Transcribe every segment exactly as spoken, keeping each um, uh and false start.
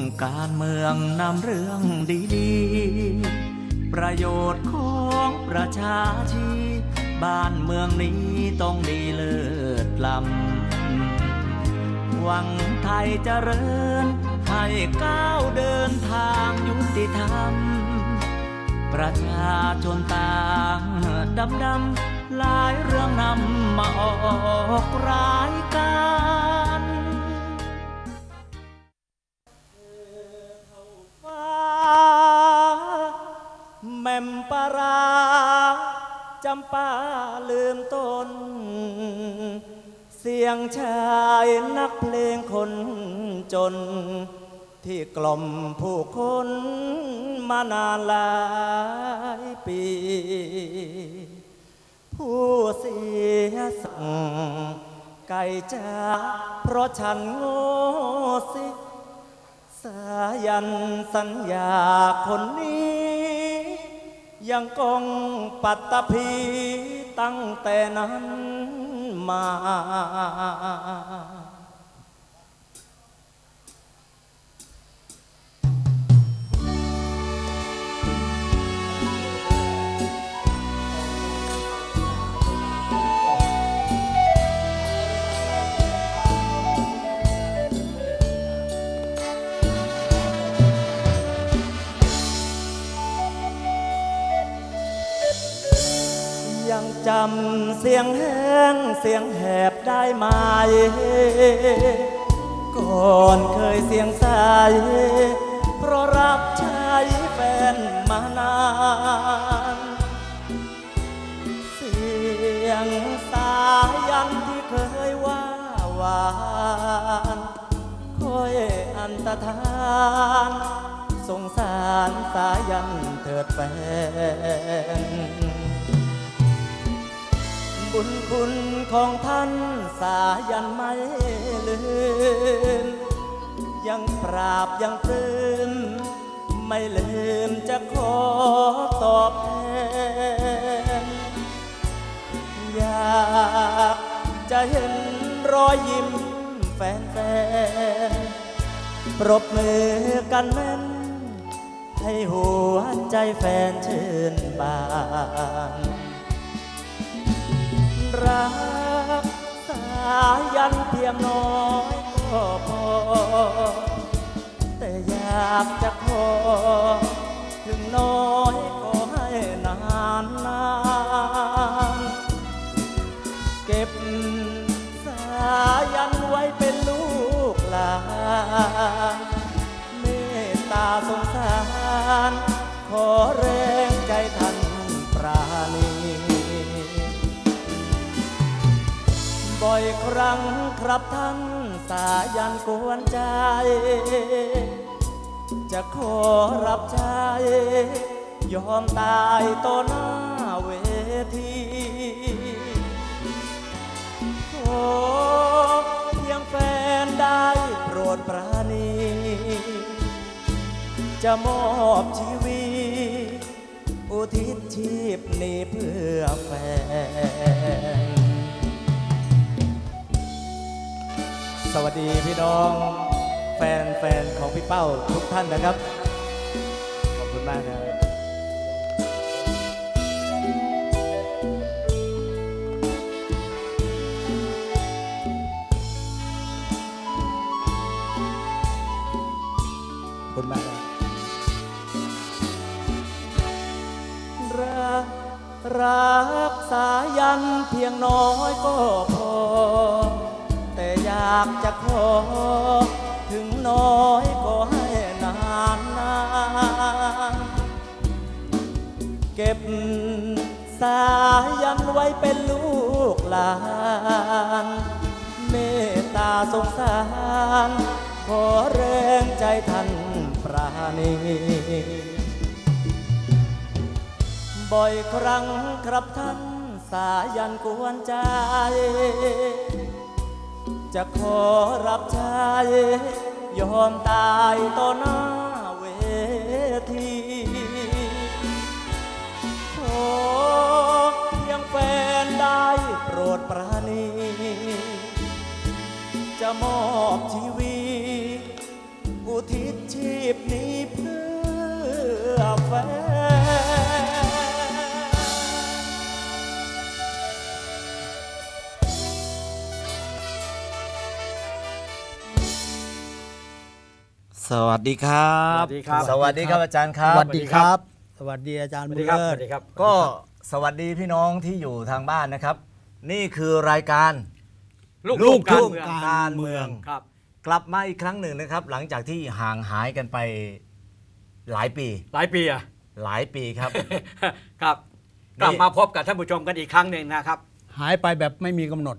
การเมืองนำเรื่องดีๆประโยชน์ของประชาชนบ้านเมืองนี้ต้องดีเลิศล้ำหวังไทยเจริญให้ก้าวเดินทางยุติธรรมประชาชนต่างดำดำหลายเรื่องนำมาออกรายการแม่มปาราจำปาลืมต้นเสียงชายนักเพลงคนจนที่กล่อมผู้คนมานานหลายปีผู้เสียสั่งไก่จ้าเพราะฉันโง่สิสายันสัญญาคนนี้ยังกองปัตตภีตั้งแต่นั้นมายังจำเสียงแห้งเสียงแหบได้ไหมก่อนเคยเสียงใสเพราะรับใช้แฟนมานานเสียงสายันที่เคยว่าหวานคอยอันตรธานสงสารสายันเถิดแฟนบุญคุณของท่านสายันไม่ลืมยังปราบยังปลื้มไม่ลืมจะขอตอบแทนอยากจะเห็นรอยยิ้มแฟนๆปรบมือกันแน่นให้หัวใจแฟนชื่นบานรักสายันเพียงน้อยก็พอแต่อยากจะขอถึงน้อยก็ให้นานนานเก็บสายันไว้เป็นลูกหลานเมตตาสงสารขอแรงใจท่านปราณีบ่อยครั้งครับท่านสายันกวนใจจะขอรับใช้ยอมตายต่อหน้าเวทีขอเพียงแฟนได้โปรดปราณีจะมอบชีวิตอุทิศชีพนี้เพื่อแฟนสวัสดีพี่น้องแฟนๆของพี่เป้าทุกท่านนะครับขอบคุณมากครับขอบคุณมากครับรักรักสายันเพียงน้อยก็พอแต่อยากจะขอถึงน้อยก็ให้นานนานเก็บสายันไว้เป็นลูกหลานเมตตาสงสารขอแรงใจท่านปราณีบ่อยครั้งครับท่านสายันกวนใจจะขอรับใช้ยอมตายต่อหน้าเวทีขอเพียงแฟนได้โปรดปราณีจะมอบชีวิตอุทิศชีพนี้เพื่อแฟนสวัสดีครับสวัสดีครับสวัสดีครับอาจารย์ครับสวัสดีครับ สวัสดีอาจารย์สวับุสญดีครับเลิสศวัสดีครับก็สวัสดีพี่น้องที่อยู่ทางบ้านนะครับ นี่คือรายการลูกลูทุ่กงการทุ่งเมืองการเมืองครับกลับมาอีกครั้งหนึ่งนะครับ หลังจากที่ห่างหายกันไปหลายปีหลายปีอะหลายปีครับครับ กลับมาพบกับท่านผู้ชมกันอีกครั้งหนึ่งนะครับหายไปแบบไม่มีกำหนด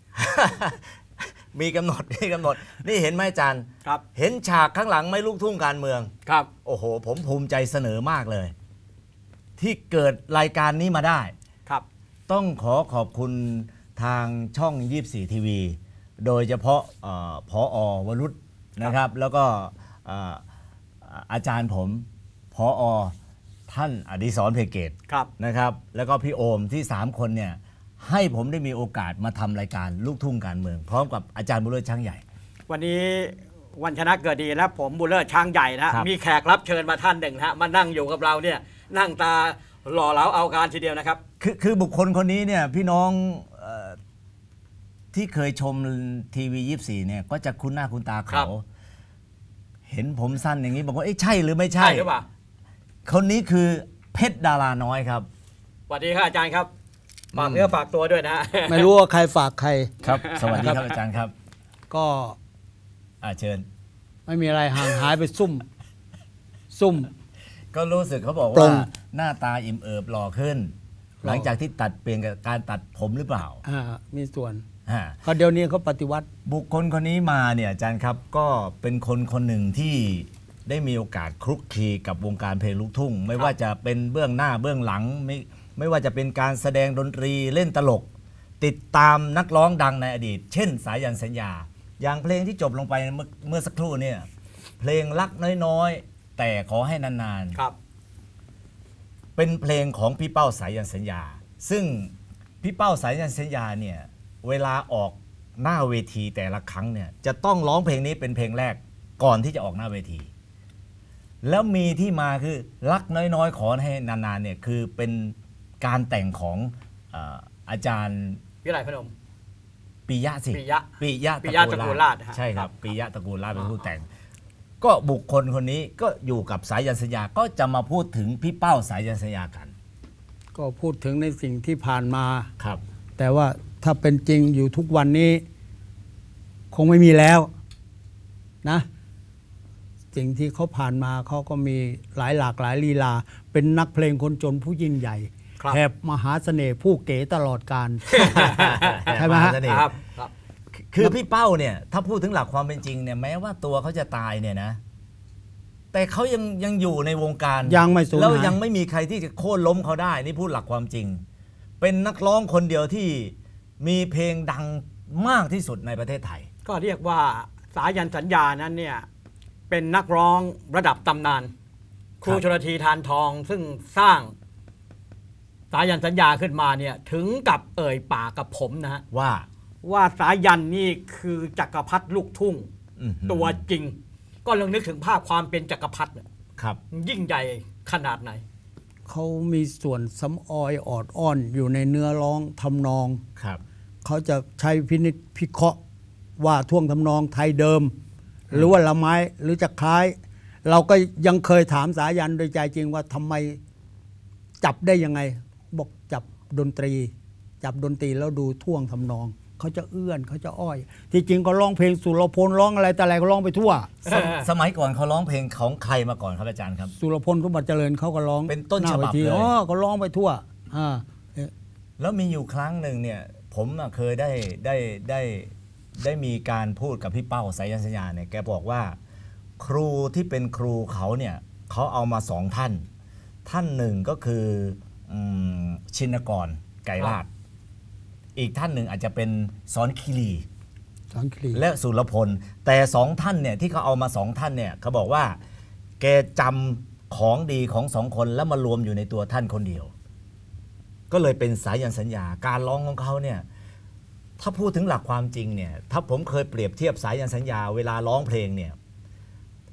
มีกำหนดมีกำหนด นี่เห็นไหมอาจารย์ครับเห็นฉากข้างหลังไหม่ลูกทุ่งการเมืองครับโอ้โห ผมภูมิใจเสนอมากเลย ที่เกิดรายการนี้มาได้ครับต้องขอขอบคุณทางช่องยี่สิบสี่ทีวีโดยเฉพาะเอ่อผอวรุษนะครับ แล้วก็เอ่ออาจารย์ผมผอท่านอดิศรเพเกตครับนะครับ แล้วก็พี่โอมที่สามคนเนี่ยให้ผมได้มีโอกาสมาทำรายการลูกทุ่งการเมือง พร้อมกับอาจารย์บุญเลิศช้างใหญ่วันนี้วันชนะเกิดดีและผมบุญเลิศช้างใหญ่นะครับ มีแขกรับเชิญมาท่านหนึ่งนะฮะมานั่งอยู่กับเราเนี่ยนั่งตาหล่อเหลาเอาการทีเดียวนะครับคือคือบุคคลคนนี้เนี่ยพี่น้องเอ่อที่เคยชมทีวียี่สิบสี่เนี่ยก็จะคุ้นหน้าคุ้นตาครัเขาบเห็นผมสั้นอย่างนี้บอกว่าเอ๊ะใช่หรือไม่ใช่ใช่หรือเปล่าคนนี้คือเพชรดาราน้อยครับสวัสดีครับอาจารย์ครับฝากเนื้อฝากตัวด้วยนะฮะไม่รู้ว่าใครฝากใครครับ สวัสดีครับอาจารย์ครับก็อ่าเชิญไม่มีอะไรห่างหายไปซุ่ม ซุ่มก็รู้สึกเขาบอกตรว่าง หน้าตาอิ่มเอิบหล่อขึ้นหล่อหลังจากที่ตัดเปลี่ยนกับการตัดผมหรือเปล่าอ่ามีส่วนฮะเขาเดี๋ยวนี้เขาปฏิวัติบุคคลคนนี้มาเนี่ยอาจารย์ครับก็เป็นคนคนหนึ่งที่ได้มีโอกาสคลุกคลีกับวงการเพลงลูกทุ่ง ไม่ว่าจะเป็นเบื้องหน้าเบื้องหลังไม่ไม่ว่าจะเป็นการแสดงดนตรีเล่นตลก ติดตามนักร้องดังในอดีต เช่นสายันสัญญา อย่างเพลงที่จบลงไปเมื่อเมื่อสักครู่เนี่ยเพลงรักน้อยๆ แต่ขอให้นานๆครับเป็นเพลงของพี่เป้าสายันสัญญา ซึ่งพี่เป้าสายันสัญญาเนี่ยเวลาออกหน้าเวทีแต่ละครั้งเนี่ยจะต้องร้องเพลงนี้เป็นเพลงแรกก่อนที่จะออกหน้าเวที แล้วมีที่มาคือรักน้อยๆ ขอให้นานๆเนี่ยคือเป็นการแต่งของเอ่ออาจารย์วิไลพนมปิยะสิปิยะปิยะปิยะตระกูลราชฮะใช่ครับครับปิยะตระกูลราชเป็นผู้แต่ง ก็บุคคลคนนี้ก็อยู่กับสายันสัญญาก็จะมาพูดถึงพี่เป้าสายันสัญญากันก็พูดถึงในสิ่งที่ผ่านมาครับแต่ว่าถ้าเป็นจริงอยู่ทุกวันนี้ คงไม่มีแล้วนะ สิ่งที่เขาผ่านมาเขาก็มีหลายหลากหลายลีลา เป็นนักเพลงคนจนผู้ยิ่งใหญ่ครับแถบมหาเสน่ห์ผู้เก๋ตลอดการ ใช่ไหมฮะาเสน่ห์ครับครับคือพี่เป้าเนี่ยถ้าพูดถึงหลักความเป็นจริงเนี่ยแม้ว่าตัวเขาจะตายเนี่ยนะ แต่เขายังยังอยู่ในวงการยังไม่สูญหายแล้วยังไม่มีใครที่จะโค่นล้มเขาได้ นี่พูดหลักความจริง เป็นนักร้องคนเดียวที่มีเพลงดังมากที่สุดในประเทศไทยก็เรียกว่าสายันสัญญานั้นเนี่ยเป็นนักร้องระดับตำนาน ครูครับชลธีทานทองซึ่งสร้างสายันสัญญาขึ้นมาเนี่ยถึงกับเอ่ยปากกับผมนะฮะว่าว่าสายันนี่คือจักรพรรดิลูกทุ่งอื้อหือตัวจริง ก็ลองนึกถึงภาพความเป็นจักรพรรดิเนี่ยครับยิ่งใหญ่ขนาดไหนเขามีส่วนสำออยออดอ้อนอยู่ในเนื้อร้องทำนองครับเขาจะใช้พินิจพิเคราะห์ว่าท่วงทำนองไทยเดิม หรือว่าละไม้หรือจะคล้าย เราก็ยังเคยถามสายันโดยใจจริงว่าทำไมจับได้ยังไง บอกจับดนตรี จับดนตรีแล้วดูท่วงทำนอง เขาจะเอื้อนเขาจะอ้อย ที่จริงก็ร้องเพลงสุรพลร้องอะไรแต่อะไรก็ร้องไปทั่วสมสมัยก่อนเขาร้องเพลงของใครมาก่อนครับอาจารย์ครับสุรพลสมบัติเจริญเขาก็ร้องเป็นต้นฉบับหาวทีเลยอ๋อก็ร้องไปทั่วอ่าแล้วมีอยู่ครั้งหนึ่งเนี่ยผมอะเคยได้ได้ได้ได้มีการพูดกับพี่เป้าสายันสัญญาเนี่ยแกบอกว่า ครูที่เป็นครูเขาเนี่ยเขาเอามาสองท่าน ท่านหนึ่งก็คืออืมชินกรไกรลาดอีกท่านหนึ่งอาจจะเป็นสอนคีรีสอนคลีและสุรพลแต่สองท่านเนี่ยที่เขาเอามาสองท่านเนี่ยเขาบอกว่า แกจำของดีของสองคนแล้วมารวมอยู่ในตัวท่านคนเดียว ก็เลยเป็นสายันสัญญาการร้องของเขาเนี่ยถ้าพูดถึงหลักความจริงเนี่ยถ้าผมเคยเปรียบเทียบสายันสัญญาเวลาร้องเพลงเนี่ย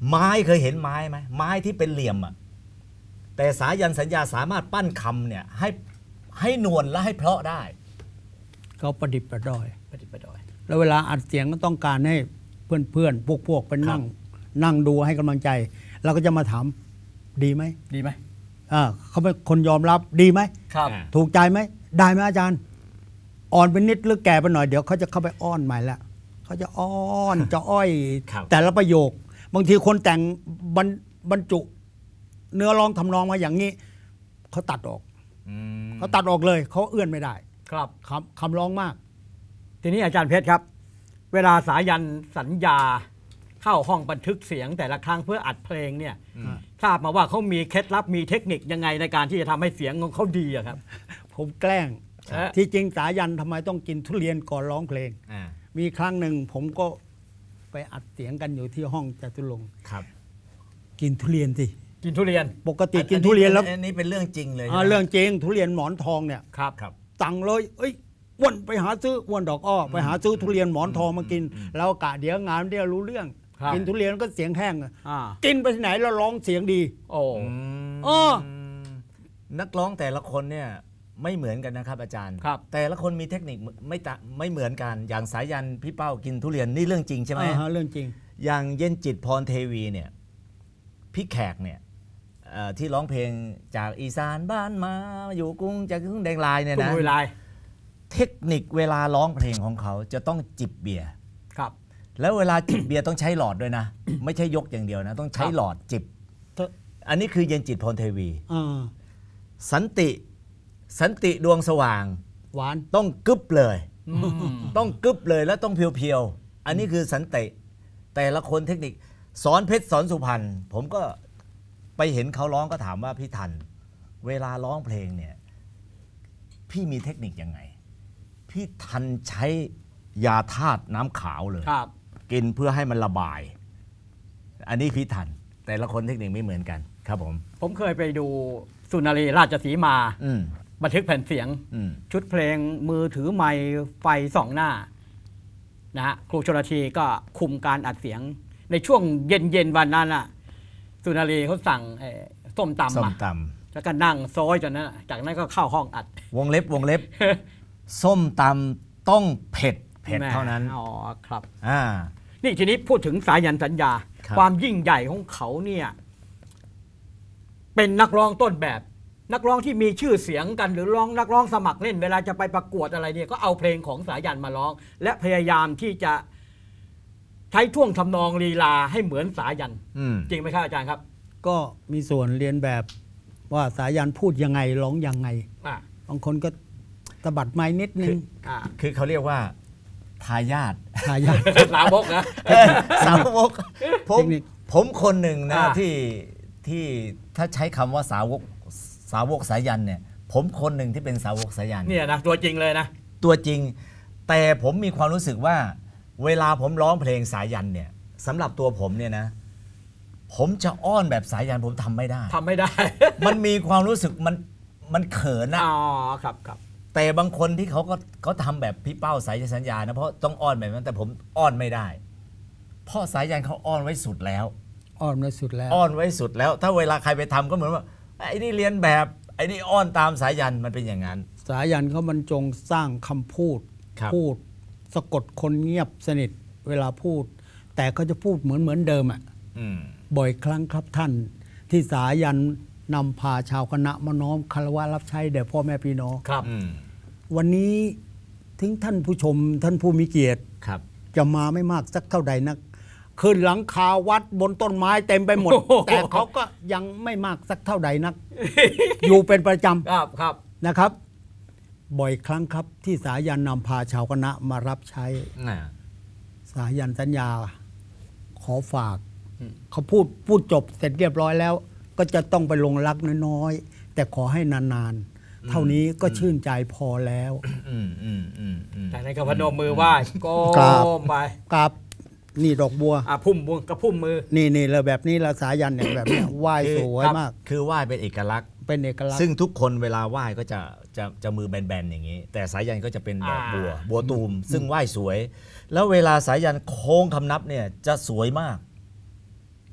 ไม้เคยเห็นไม้ไหมไม้ที่เป็นเหลี่ยมอ่ะแต่สายันสัญญาสามารถปั้นคำเนี่ยให้ให้นวลและให้เพราะได้เขาประดิษฐ์ประดอยปฏิบัติดอยแล้วเวลาอัดเสียงก็ต้องการให้เพื่อนๆ พวกๆไปนั่ง นั่งดูให้กำลังใจ เราก็จะมาถามดีไหมดีไหมอ่าเขาเป็นคนยอมรับดีไหมครับอ่าถูกใจไหมได้ไหมอาจารย์ อ่อนไปนิดหรือแก่ไปหน่อยเดี๋ยวเขาจะเข้าไปอ้อนใหม่ละเขาจะอ้อน จะอ้อยครับแต่ละประโยค บางทีคนแต่งบรรบรรจุ เนื้อร้องทำนองมาอย่างนี้เขาตัดออกอืมเขาตัดออกเลยเขาเอื้อนไม่ได้ครับคำคำร้องมากทีนี้อาจารย์เพชรครับ เวลาสายันสัญญาเข้าห้องบันทึกเสียงแต่ละครั้งเพื่ออัดเพลงเนี่ยทราบมาว่าเขามีเคล็ดลับมีเทคนิคยังไงในการที่จะทำให้เสียงของเขาดีอะครับผมแกล้งเอ๊ะที่จริงสายันทำไมต้องกินทุเรียนก่อนร้องเพลงอ่ามีครั้งหนึ่งผมก็ไปอัดเสียงกันอยู่ที่ห้องจตุรงค์ครับกินทุเรียนสิกินทุเรียนปกติกินทุเรียนแล้วอันนี้เป็นเรื่องจริงเลยอ่าใช่ไหมเรื่องจริงทุเรียนหมอนทองเนี่ยครับครับสั่งเลยเอ้ยอ้วนไปหาซื้ออ้วนดอกอ้อไปหาซื้อทุเรียนหมอนทองมากิน แล้วกะเดี๋ยวงานเดี๋ยวรู้เรื่องครับกินทุเรียนก็เสียงแห้งอะอ่ากินไปที่ไหนแล้วร้องเสียงดีโอ้เออนักร้องแต่ละคนเนี่ยไม่เหมือนกันนะครับอาจารย์ครับแต่ละคนมีเทคนิคไม่ตะไม่เหมือนกันอย่างสายันพี่เป้ากินทุเรียนนี่เรื่องจริงใช่ไหมอ่าฮะเรื่องจริงอย่างเย็นจิตพรเทวีเนี่ยพี่แขกเนี่ยเอ่อที่ร้องเพลงจากอีสานบ้านมาอยู่กรุงจากกรุงแดงลายเนี่ยคุณนะเวลาเทคนิคเวลาร้องเพลงของเขาจะต้องจิบเบียร์ครับแล้วเวลาจิบเบียร์ต้องใช้หลอดด้วยนะ ไม่ใช่ยกอย่างเดียวนะ ต้องใช้หลอดจิบ อันนี้คือเย็นจิตพรเทวีอ่าสันติสันติดวงสว่างหวานต้องกึบเลยอืมต้องกึบเลยแล้วต้องเพียวๆ อันนี้คือสันติ แต่ละคนเทคนิคสอนเพชรสอนสุพรรณผมก็ไปเห็นเขาร้องก็ถามว่าพี่ทัน เวลาร้องเพลงเนี่ยพี่มีเทคนิคยังไง พี่ทันใช้ยาธาตุน้ำขาวเลยครับกินเพื่อให้มันระบาย อันนี้พี่ทัน แต่ละคนเทคนิคไม่เหมือนกันครับผมผมเคยไปดูสุนารีราชสีมาอืมบันทึกแผ่นเสียงอืมชุดเพลงมือถือไมค์ไฟสองหน้านะฮะครูชลธีก็คุมการอัดเสียง ในช่วงเย็นๆวันนั้นอ่ะสุนารีเขาสั่งเอ่อส้มตำส้มมาตแล้วก็นั่งซอยจนนั้นอะจากนั้นก็เข้าห้องอัดำวงเล็บวงเล็บ ส้มตำต้องเผ็ดเผ็ดเท่านั้นอ๋อครับอ่านี่ทีนี้พูดถึงสายันสัญญาครับความยิ่งใหญ่ของเขาเนี่ยเป็นนักร้องต้นแบบ นักร้องที่มีชื่อเสียงกันหรือร้องนักร้องสมัครเล่น เวลาจะไปประกวดอะไรเนี่ยก็เอาเพลงของสายันมาร้อง และพยายามที่จะใช้ท่วงทำนองลีลาให้เหมือนสายันอืมจริงไหมครับอาจารย์ครับก็มีส่วนเรียนแบบว่าสายันพูดยังไงร้องยังไงอ่าบางคนก็ตะบัดไม้นิดนึงอ่าคือเขาเรียกว่าทายาททายาทสาวกนะสาวกผมเทคนิคผมคนหนึ่งนะอ่าที่ที่ถ้าใช้คำว่าสาวกสาวกสายันเนี่ย ผมคนหนึ่งที่เป็นสาวกสายันเนี่ยนะตัวจริงเลยนะตัวจริง แต่ผมมีความรู้สึกว่า เวลาผมร้องเพลงสายันเนี่ยสำหรับตัวผมเนี่ยนะ ผมจะอ้อนแบบสายันผมทำไม่ได้ทำไม่ได้มันมีความรู้สึกมันมันเขินนะอ๋อครับครับแต่บางคนที่เขาก็เขาทำแบบพี่เป้าสายสัญญานะเพราะต้องอ้อนแบบนั้นแต่ผมอ้อนไม่ได้เพราะสายันเขาอ้อนไว้สุดแล้วอ้อนในสุดแล้วอ้อนไว้สุดแล้ว ถ้าเวลาใครไปทำก็เหมือนว่าไอ้นี่เรียนแบบไอ้นี่อ้อนตามสายันมันเป็นอย่างนั้นสายันเขาบรรจงสร้างคำพูดครับพูดสะกดคนเงียบสนิทเวลาพูด แต่เขาจะพูดเหมือนเหมือนเดิมอ่ะอืมบ่อยครั้งครับท่าน ที่สายันนำพาชาวคณะมาน้อมคารวะรับใช้แด่พ่อแม่พี่น้องครับอืมวันนี้ถึงท่านผู้ชมท่านผู้มีเกียรติครับจะมาไม่มากสักเท่าใดนักขึ้นหลังคาวัดบนต้นไม้เต็มไปหมดโอ้โหแต่เขาก็ยังไม่มากสักเท่าใดนัก อยู่เป็นประจครับครับำนะครับ บ่อยครั้งครับที่สายันนำพาชาวคณะมารับใช้อ่าสายันสัญญา ขอฝาก เขาพูดพูดจบเสร็จเรียบร้อยแล้ว ก็จะต้องไปลงรักน้อยๆแต่ขอให้นานๆ เท่านี้ก็ชื่นใจพอแล้วอืมอืมอืมอืมแต่ในนก็พนมมือไหว้ก้กราบมไปกับนี่ดอกบัวอ่ะพุ่มมือกระพุ่มมือนี่นี่เลยแบบนี้ละสายันเนี่ยแบบเนี้ยไหว้สวยมากคือไหว้เป็นเอกลักษณ์เป็นเอกลักษซึ่งณ์ทุกคนเวลาไหว้ก็จะจะจะมือแบนๆอย่างนี้ แต่สายันก็จะเป็นดอกอ่าบัว บัวตูม ซึ่งไหว้สวย แล้วเวลาสายันโค้งคำนับเนี่ยจะสวยมาก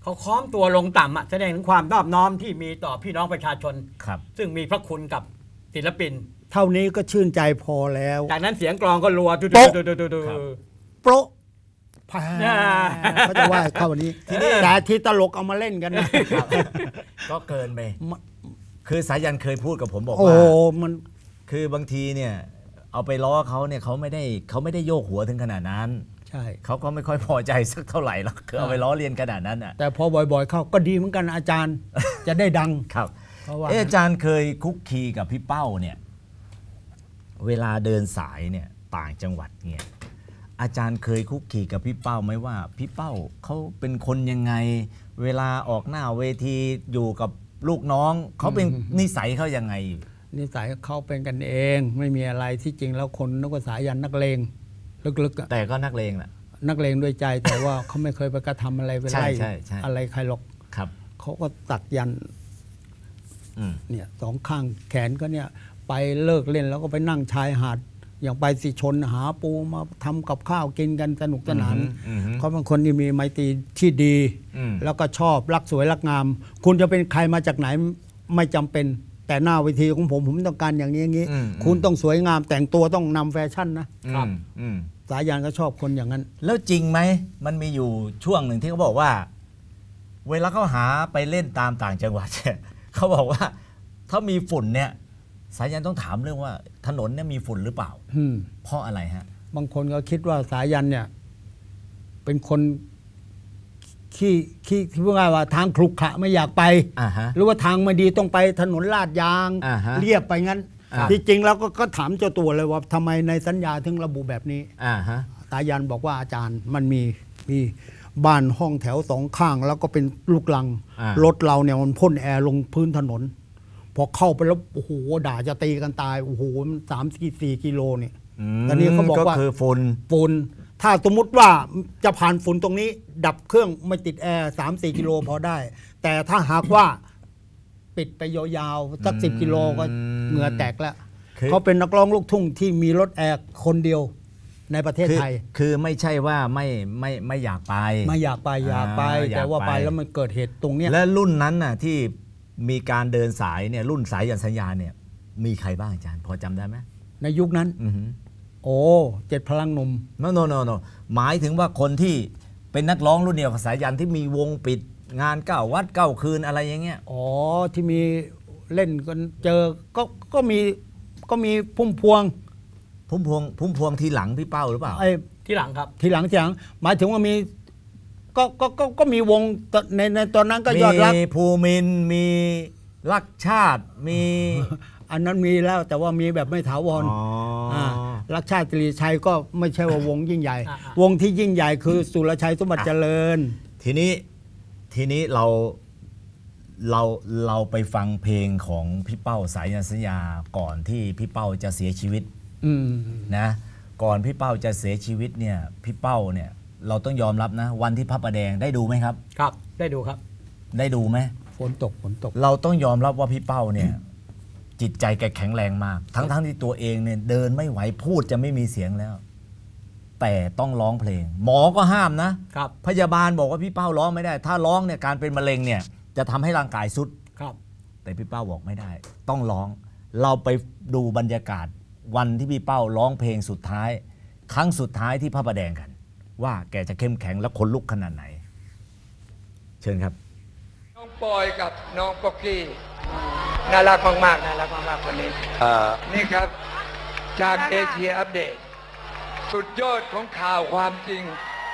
เขาค้อมตัวลงต่ำอะแสดงถึงความนอบน้อมที่มีต่อพี่น้องประชาชนครับซึ่งมีพระคุณกับศิลปินเท่านี้ก็ชื่นใจพอแล้วจากนั้นเสียงกลองก็รัวดูโป๊ะดูดูดูดูโปรแพอ่าเขาจะว่าเข้าวันนี้แต่ที่ตลกเอามาเล่นกันนะก็เกินไป คือสายันเคยพูดกับผมบอกโอ้ว่ามันคือบางทีเนี่ยเอาไปล้อเขาเนี่ยเขาไม่ได้เขาไม่ได้โยกหัวถึงขนาดนั้นใช่เขาก็ไม่ค่อยพอใจสักเท่าไหร่หรอกคือเอาไปล้อเลียนขนาดนั้นอ่ะแต่พอบ่อยๆเข้าก็ดีเหมือนกันอาจารย์ จะได้ดังครับเพราะว่าเอออาจารย์เคยคุกคีกับพี่เป้าเนี่ยเวลาเดินสายเนี่ยต่างจังหวัดเนี่ยอาจารย์เคยคุกคีกับพี่เป้าไหมว่าพี่เป้าเขาเป็นคนยังไง เวลาออกหน้าเวทีอยู่กับลูกน้องเขาเป็นนิสัยเขายังไงนิสัยเขาเป็นกันเอง ไม่มีอะไรที่จริงแล้วคนนึกว่าสายันนักเลงลึกๆอะแต่ก็นักเลงแหละนักเลงด้วยใจแต่ว่าเขาไม่เคยไปกระทำอะไรไปใช่ไล่ใช่ใช่อะไรใครหรอกครับเขาก็ตัดยันอืมเนี่ยสองข้างแขนก็เนี่ยไปเลิกเล่นแล้วก็ไปนั่งชายหาดอย่างไปสิชนหาปูมาทำกับข้าวกินกันสนุกสนานอืมอืมเขาเป็นคนที่มีไมตรีที่ดีอืมแล้วก็ชอบรักสวยรักงาม คุณจะเป็นใครมาจากไหนไม่จำเป็น แต่หน้าเวทีของผมผมต้องการอย่างนี้อย่างนี้อืมคุณต้องสวยงามแต่งตัวต้องนำแฟชั่นนะอืมอืมสายันก็ชอบคนอย่างนั้นแล้วจริงไหมมันมีอยู่ช่วงหนึ่งที่เขาบอกว่า เวลาเขาหาไปเล่นตามต่างจังหวัดเนี่ย เขาบอกว่า ถ้ามีฝุ่นเนี่ยสายันต้องถามเรื่องว่า ถนนเนี่ยมีฝุ่นหรือเปล่าอืมเพราะอะไรฮะบางคนก็คิดว่าสายันเนี่ย เป็นคนขี้ขี้ที่พูดง่ายว่าทางขรุขระไม่อยากไปอ่าฮะหรือว่าทางไม่ดีต้องไปถนนลาดยางอ่าฮะเรียบไปงั้นอ่าที่จริงแล้วก็ก็ถามเจ้าตัวเลยว่าทำไมในสัญญาถึงระบุแบบนี้อ่าฮะสายันบอกว่าอาจารย์มันมีมีบ้านห้องแถวสองข้าง แล้วก็เป็นลูกลังอ่ารถเราเนี่ยมันพ่นแอร์ลงพื้นถนน พอเข้าไปแล้วโอ้โหด่าจะตีกันตายโอ้โหมันสามสี่สี่กิโลเนี่ย ตอนนี้เขาบอกว่าคือฝุ่นฝุ่นถ้าสมมุติว่าจะผ่านฝุ่นตรงนี้ ดับเครื่องไม่ติดแอร์สามสี่กิโลพอได้ แต่ถ้าหากว่าปิดไปยาวๆสักสิบกิโลก็เหงื่อแตกแล้วคือเขาเป็นนักร้องลูกทุ่งที่มีรถแอร์คนเดียวในประเทศคือไทยคือไม่ใช่ว่าไม่ไม่ไม่อยากไปไม่อยากไปอยากไปอ่าอยากแต่ว่าไปไปแล้วมันเกิดเหตุตรงเนี้ยและรุ่นนั้นน่ะที่มีการเดินสายเนี่ยรุ่นสายยันสัญญาเนี่ยมีใครบ้างอาจารย์พอจำได้ไหมในยุคนั้นอือหือโอ้เจ็ดพลังหนุ่มโนโนโนโนหมายถึงว่าคนที่เป็นนักร้องรุ่นเดียวกับสายันที่มีวงปิดงานเก้าวัดเก้าคืนอะไรอย่างเงี้ยอ๋อที่มีเล่นกันเจอก็ก็มีก็มีพุ่มพวงพุ่มพวงพุ่มพวงทีหลังพี่เป้าหรือเปล่าไอ้ที่หลังครับทีหลังทีหลังหมายถึงว่ามีก็ก็ก็ก็มีวงในในตอนนั้นก็ยอดรักมีภูมินทร์มีรักชาติมีอันนั้นมีแล้วแต่ว่ามีแบบไม่ถาวรอ๋ออ่ารักชาติตรีชัยก็ไม่ใช่ว่าวงยิ่งใหญ่อ่าวงที่ยิ่งใหญ่คือสุรชัยสมบัติเจริญทีนี้ทีนี้เราเราเราไปฟังเพลงของพี่เป้าสายันสัญญาก่อนที่พี่เป้าจะเสียชีวิตอืมนะก่อนพี่เป้าจะเสียชีวิตเนี่ยพี่เป้าเนี่ยเราต้องยอมรับนะ วันที่พระประแดงได้ดูไหมครับครับได้ดูครับได้ดูไหมฝนตกฝนตกเราต้องยอมรับว่าพี่เป้าเนี่ยจิตใจแกแข็งแรงมาก ทั้งทั้งที่ตัวเองเนี่ยเดินไม่ไหวพูดจะไม่มีเสียงแล้ว แต่ต้องร้องเพลง หมอก็ห้ามนะครับ พยาบาลบอกว่าพี่เป้าร้องไม่ได้ ถ้าร้องเนี่ยการเป็นมะเร็งเนี่ยจะทำให้ร่างกายสุดครับแต่พี่เป้าบอกไม่ได้ ต้องร้อง เราไปดูบรรยากาศวันที่พี่เป้าร้องเพลงสุดท้าย ครั้งสุดท้ายที่พระประแดงกัน ว่าแกจะเข้มแข็งและขนลุกขนาดไหน เชิญครับน้องปอยกับน้องป๊อกกี้น่ารักมากๆน่ารักมากๆคนนี้นี่ครับจากเอเชียอัปเดต สุดยอดของข่าวความจริง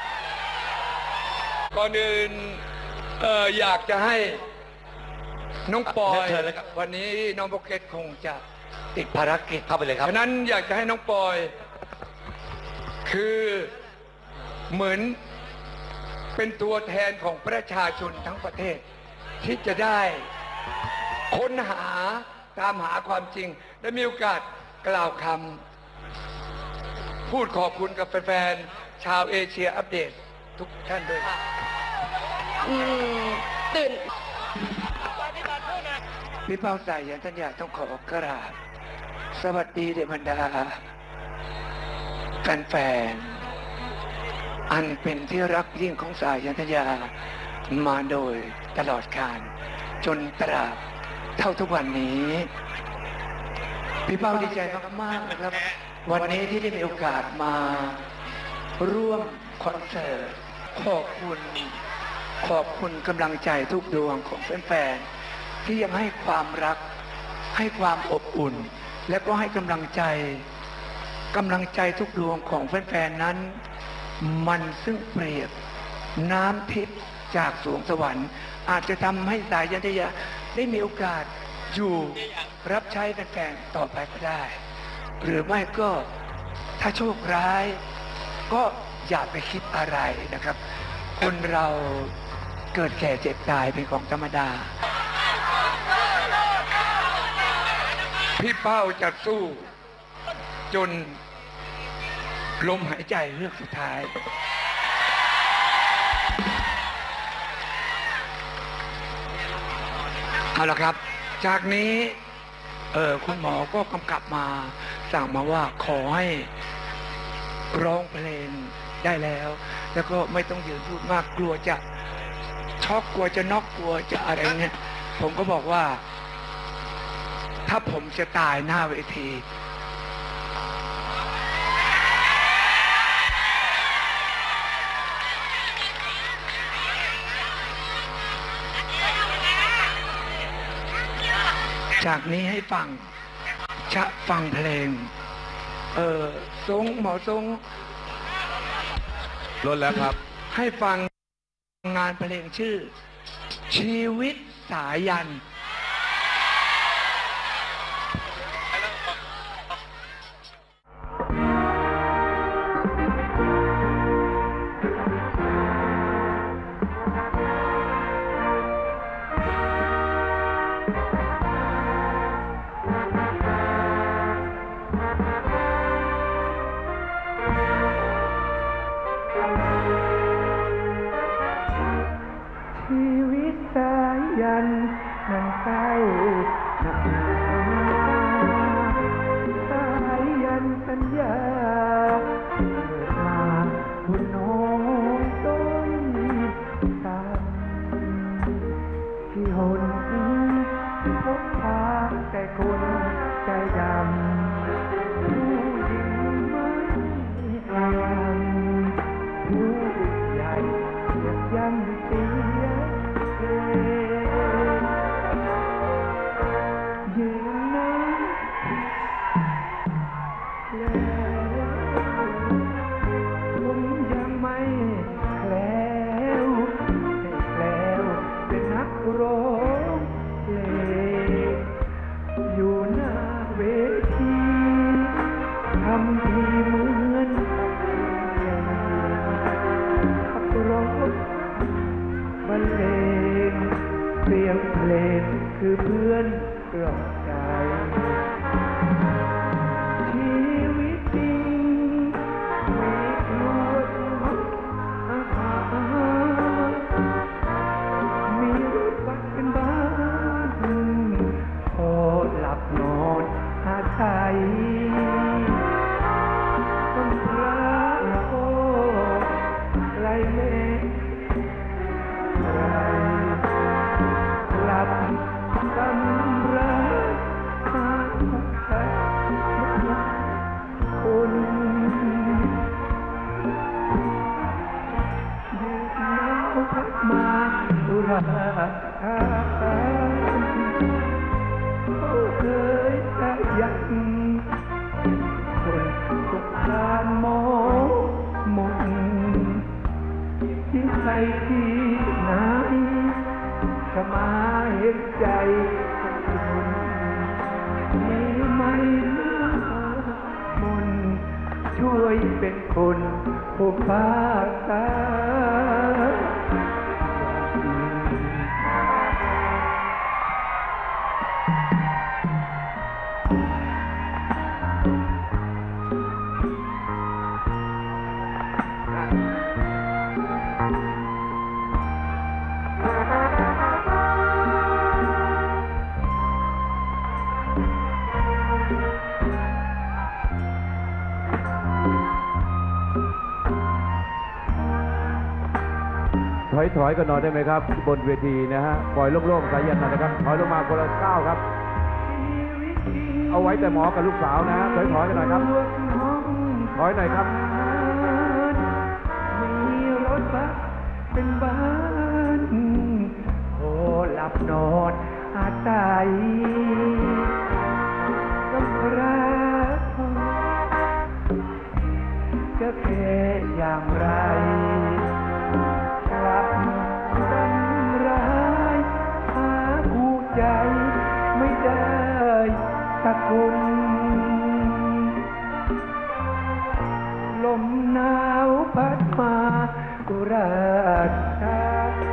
ก่อนอื่นเอ่ออยากจะให้น้องปอยวันนี้น้องป๊อกเก็ตคงจะติดภารกิจเข้าไปเลยครับฉะนั้นอยากจะให้น้องปอย คือเหมือนเป็นตัวแทนของประชาชนทั้งประเทศ ที่จะได้ค้นหาตามหาความจริง และมีโอกาสกล่าวคำพูดขอบคุณกับแฟนๆชาวเอเชียอัปเดตทุกท่านด้วยอืมตื่นพี่เป้าสายยันสัญญาต้องขอกราบสวัสดีเดบรรดาแฟนๆอันเป็นที่รักยิ่งของสายยันสัญญามาโดยตลอดกาลจนตราบเท่าทุกวันนี้พี่เป้าดีใจมากๆนะครับ วันนี้ที่ได้มีโอกาสมาร่วมคอนเสิร์ตขอบคุณขอบคุณกำลังใจทุกดวงของแฟนๆที่ยังให้ความรักให้ความอบอุ่น และก็ให้กำลังใจกำลังใจทุกดวงของแฟนๆนั้นมันซึ่งเปรียบน้ำทิพย์จากสวงสวรรค์อาจจะทำให้สายยันทยาได้มีโอกาสอยู่รับใช้แฟนๆต่อไปก็ได้หรือไม่ก็ถ้าโชคร้ายก็อย่าไปคิดอะไรนะครับคนเราเกิดแก่เจ็บตายเป็นของธรรมดาพี่เป้าจะสู้จนลมหายใจเฮือกสุดท้ายเอาละครับจากนี้เออคุณหมอก็กำกับมาสั่งมาว่าขอให้ร้องเพลงได้แล้วแล้วก็ไม่ต้องยืนพูดมากกลัวจะช็อกกลัวจะน็อกกลัวจะอะไรเงี้ยผมก็บอกว่าถ้าผมจะตายหน้าเวทีจากนี้ให้ฟังชะฟังเพลงเออทรงหมอทรงลดแล้วครับให้ฟังงานเพลงชื่อชีวิตสายันนั้นเศร้าหนักหนาสายันสัญญาเกิดมาคุณน้องต้นตาที่หนพบพาแต่คนใจดำผู้หญิงไม่อายผู้ใหญ่ยังเสียคือเพื่อนปลอบใจชีวิตจริงมีกลัวมีรถบัสเป็นบ้านพอหลับนอนหาใจต้องพระโอ้ไรแม่ไรหลับกำลังหาชัดคนเดือดหนาวพัดมาสุราเขาเคยจะยักคนตกตามมองมนที่ใครที่ไหนสมาเห็นใจมีไม่น่ามนช่วยเป็นคนผู้พาตาอยถอยกันหน่อยได้ไหมครับบนเวทีนะฮะปล่อยโล่งๆสายันหน่อยนะครับถอยลงมาคนละก้าวครับเอาไว้แต่หมอกับลูกสาวนะฮะถอยถอยกันหน่อยครับถอยหน่อยครับมีรถบัสเป็นบ้านโอ้หลับนอนอาศัยกำรักจะแค่อย่างไรกลับทำร้ายหาผู้ใจไม่ได้สักคนลมหนาวพัดมาอุราชา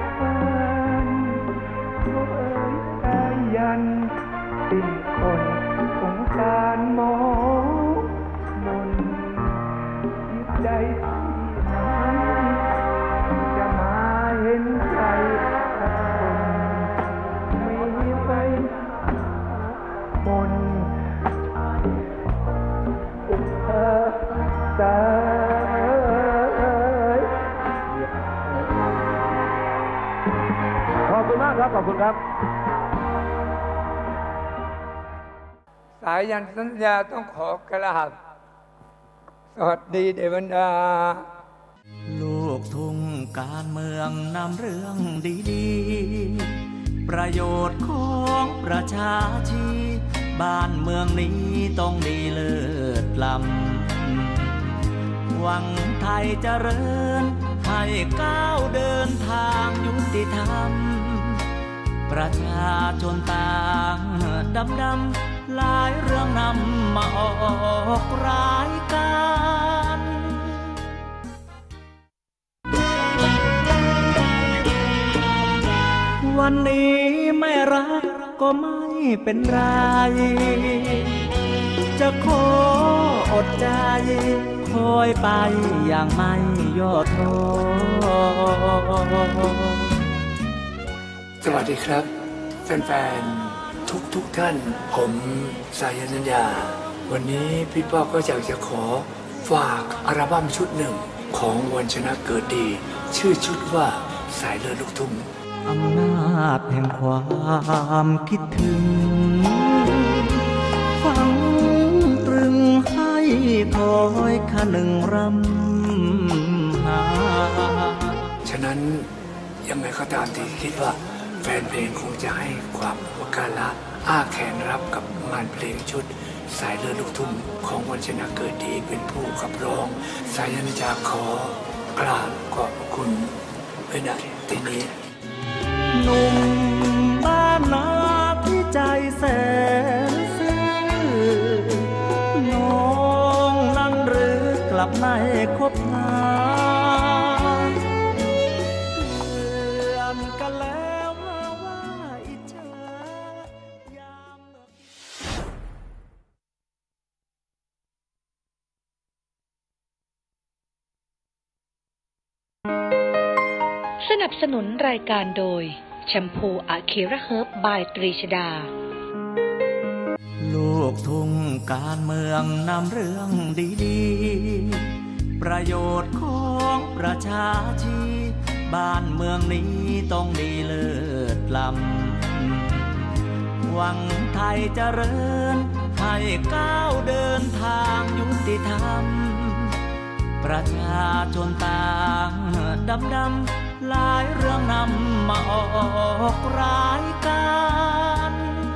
โอ้เอ๋ยสายันเป็นคนสงสารหมอมนยิบใดที่ไหนจะมาเห็นใจสักคนไม่ไปมนอุปสาขอบคุณมากครับขอบคุณครับสายันสัญญาต้องขอกราบสวัสดีเดวันดาลูกทุ่งการเมืองนำเรื่องดีๆประโยชน์ของประชาชีบ้านเมืองนี้ต้องดีเลิศล้ำหวังไทยเจริญให้ก้าวเดินทางยุติธรรมประชาชนต่างดำดำหลายเรื่องนำมาออกรายการวันนี้ไม่รักก็ไม่เป็นไรจะขออดใจคอยไปอย่างไม่ย่อท้อสวัสดีครับแฟนๆทุกทุกท่านผมสายันสัญญาวันนี้พี่ป้อก็อยากจะขอฝากอัลบั้มชุดหนึ่งของวันชนะเกิดดีชื่อชุดว่าสายเลือดลูกทุ่งอำนาจแห่งความคิดถึงฝังตรึงให้คอยคนึงรำหาฉะนั้นยังไงก็ตามที่คิดว่าแฟนเพลงคงจะให้ความอุปการะอ้าแขนรับกับงานเพลงชุดสายเลือดลูกทุ่งของวันชนะเกิดดีเป็นผู้ขับร้องสายันจะขอกราบขอบคุณไว้ณที่นี้หนุ่มบ้านนาที่ใจแสนซื่อน้องนั้นหรือกลับไม่คบหาเตือนกันแล้วว่าอิจฉายามสนับสนุนรายการโดยแชมพูอะเคราเฮิร์บบายตรีชดาลูกทุ่งการเมืองนำเรื่องดีๆประโยชน์ของประชาชีบ้านเมืองนี้ต้องดีเลิศล้ำหวังไทยเจริญให้ก้าวเดินทางยุติธรรมประชาชนต่างดำดำหลายเรื่องนำมาออกรายการ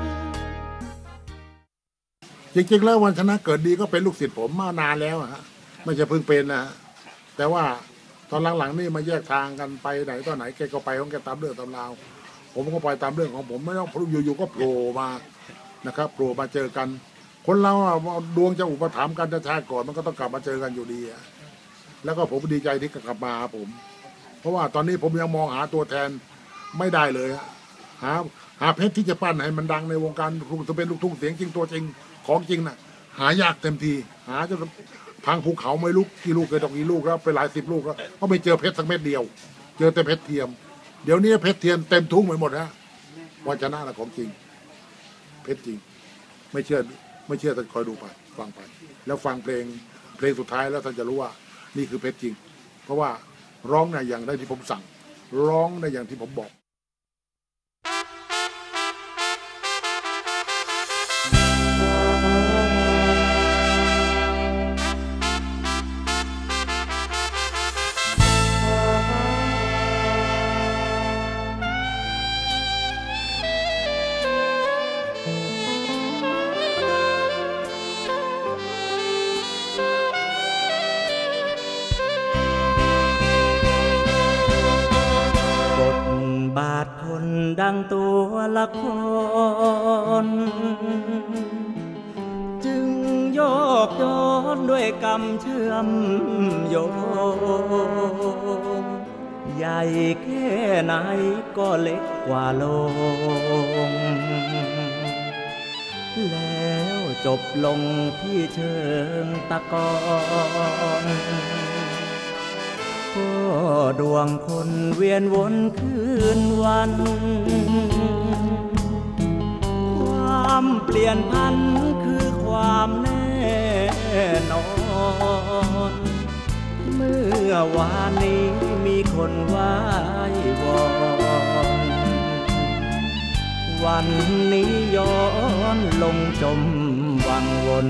จริงๆแล้ววันชนะเกิดดีก็เป็นลูกศิษย์ผมมานานแล้วฮะไม่ใช่เพิ่งเป็นนะฮะแต่ว่าตอนหลังๆนี่มาแยกทางกันไปไหนต่อไหนแกก็ไปของแกตามเรื่องตามราวผมก็ไปตามเรื่องของผมไม่ต้องอยู่ๆก็โผล่มานะครับโผล่มาเจอกันคนเราดวงจะอุปถัมภ์กันจะชาติก่อนมันก็ต้องกลับมาเจอกันอยู่ดีแล้วก็ผมดีใจที่กลับมาผมเพราะว่าตอนนี้ผมยังมองหาตัวแทนไม่ได้เลยหาหาเพชรที่จะปั้นให้มันดังในวงการลูกจะเป็นลูกทุ่งเสียงจริงตัวจริงของจริงน่ะหายากเต็มทีหาจนพังภูเขาไม่ลุกกี่ลูกเกิดดอกกี่ลูกแล้วไปหลายสิบลูกแล้วก็ไม่เจอเพชรสักเม็ดเดียวเจอแต่เพชรเทียมเดี๋ยวนี้เพชรเทียมเต็มทุ่งไปหมดฮะวันชนะน่ะของจริงเพชรจริงไม่เชื่อไม่เชื่อท่านคอยดูไปฟังไปแล้วฟังเพลงเพลงสุดท้ายแล้วท่านจะรู้ว่านี่คือเพชรจริงเพราะว่าร้องเนี่ยอย่างได้ที่ผมสั่งร้องได้อย่างที่ผมบอกดังตัวละครจึงโยกย้อนด้วยกำเชื่อมโยงใหญ่แค่ไหนก็เล็กกว่าโลงแล้วจบลงที่เชิงตะกอนก็ดวงคนเวียนวนคืนวันความเปลี่ยนพันคือความแน่นอนเมื่อวานนี้มีคนไหว้วอนวันนี้ย้อนลงจมวังวน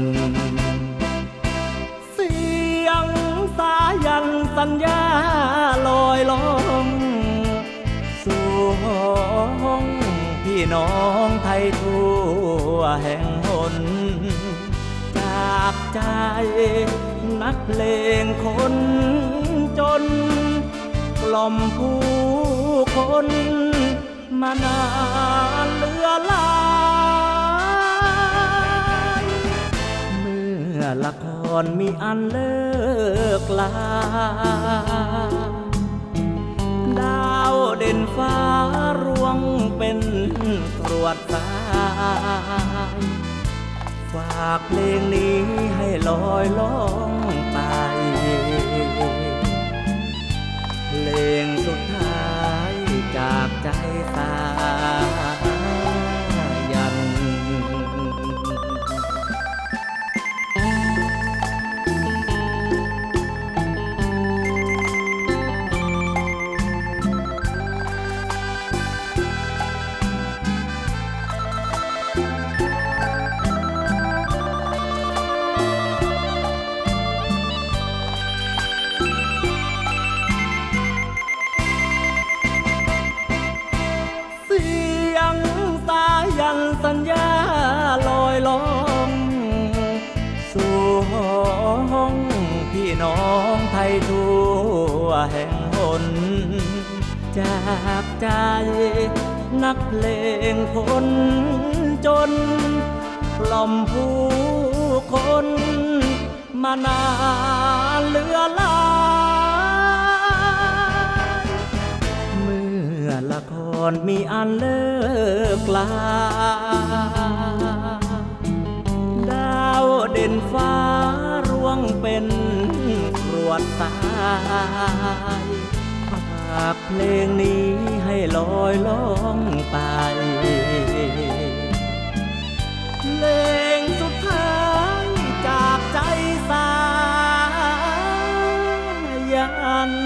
เสียงสายันสัญญาลอยลงสู่ห้องพี่น้องไทยทั่วแห่งหนจากใจนักเพลงคนจนกล่อมผู้คนมานานเหลือหลายเมื่อละครมีอันเลิกลาดาวเด่นฟ้าร่วงเป็นกรวดสายฝากเพลงนี้ให้ลอยล่องไปเพลงสุดท้ายจากใจสายันสัญญาลอยลงสู่ห้องพี่น้องไทยทั่วแห่งหนจากใจนักเพลงคนจนกล่อมผู้คนมานานเหลือหลายเมื่อละครมีอันเลิกลาดาวเด่นฟ้าร่วงเป็นกรวดสายฝากเพลงนี้ให้ลอยล่องไปเพลงสุดท้ายจากใจสายัน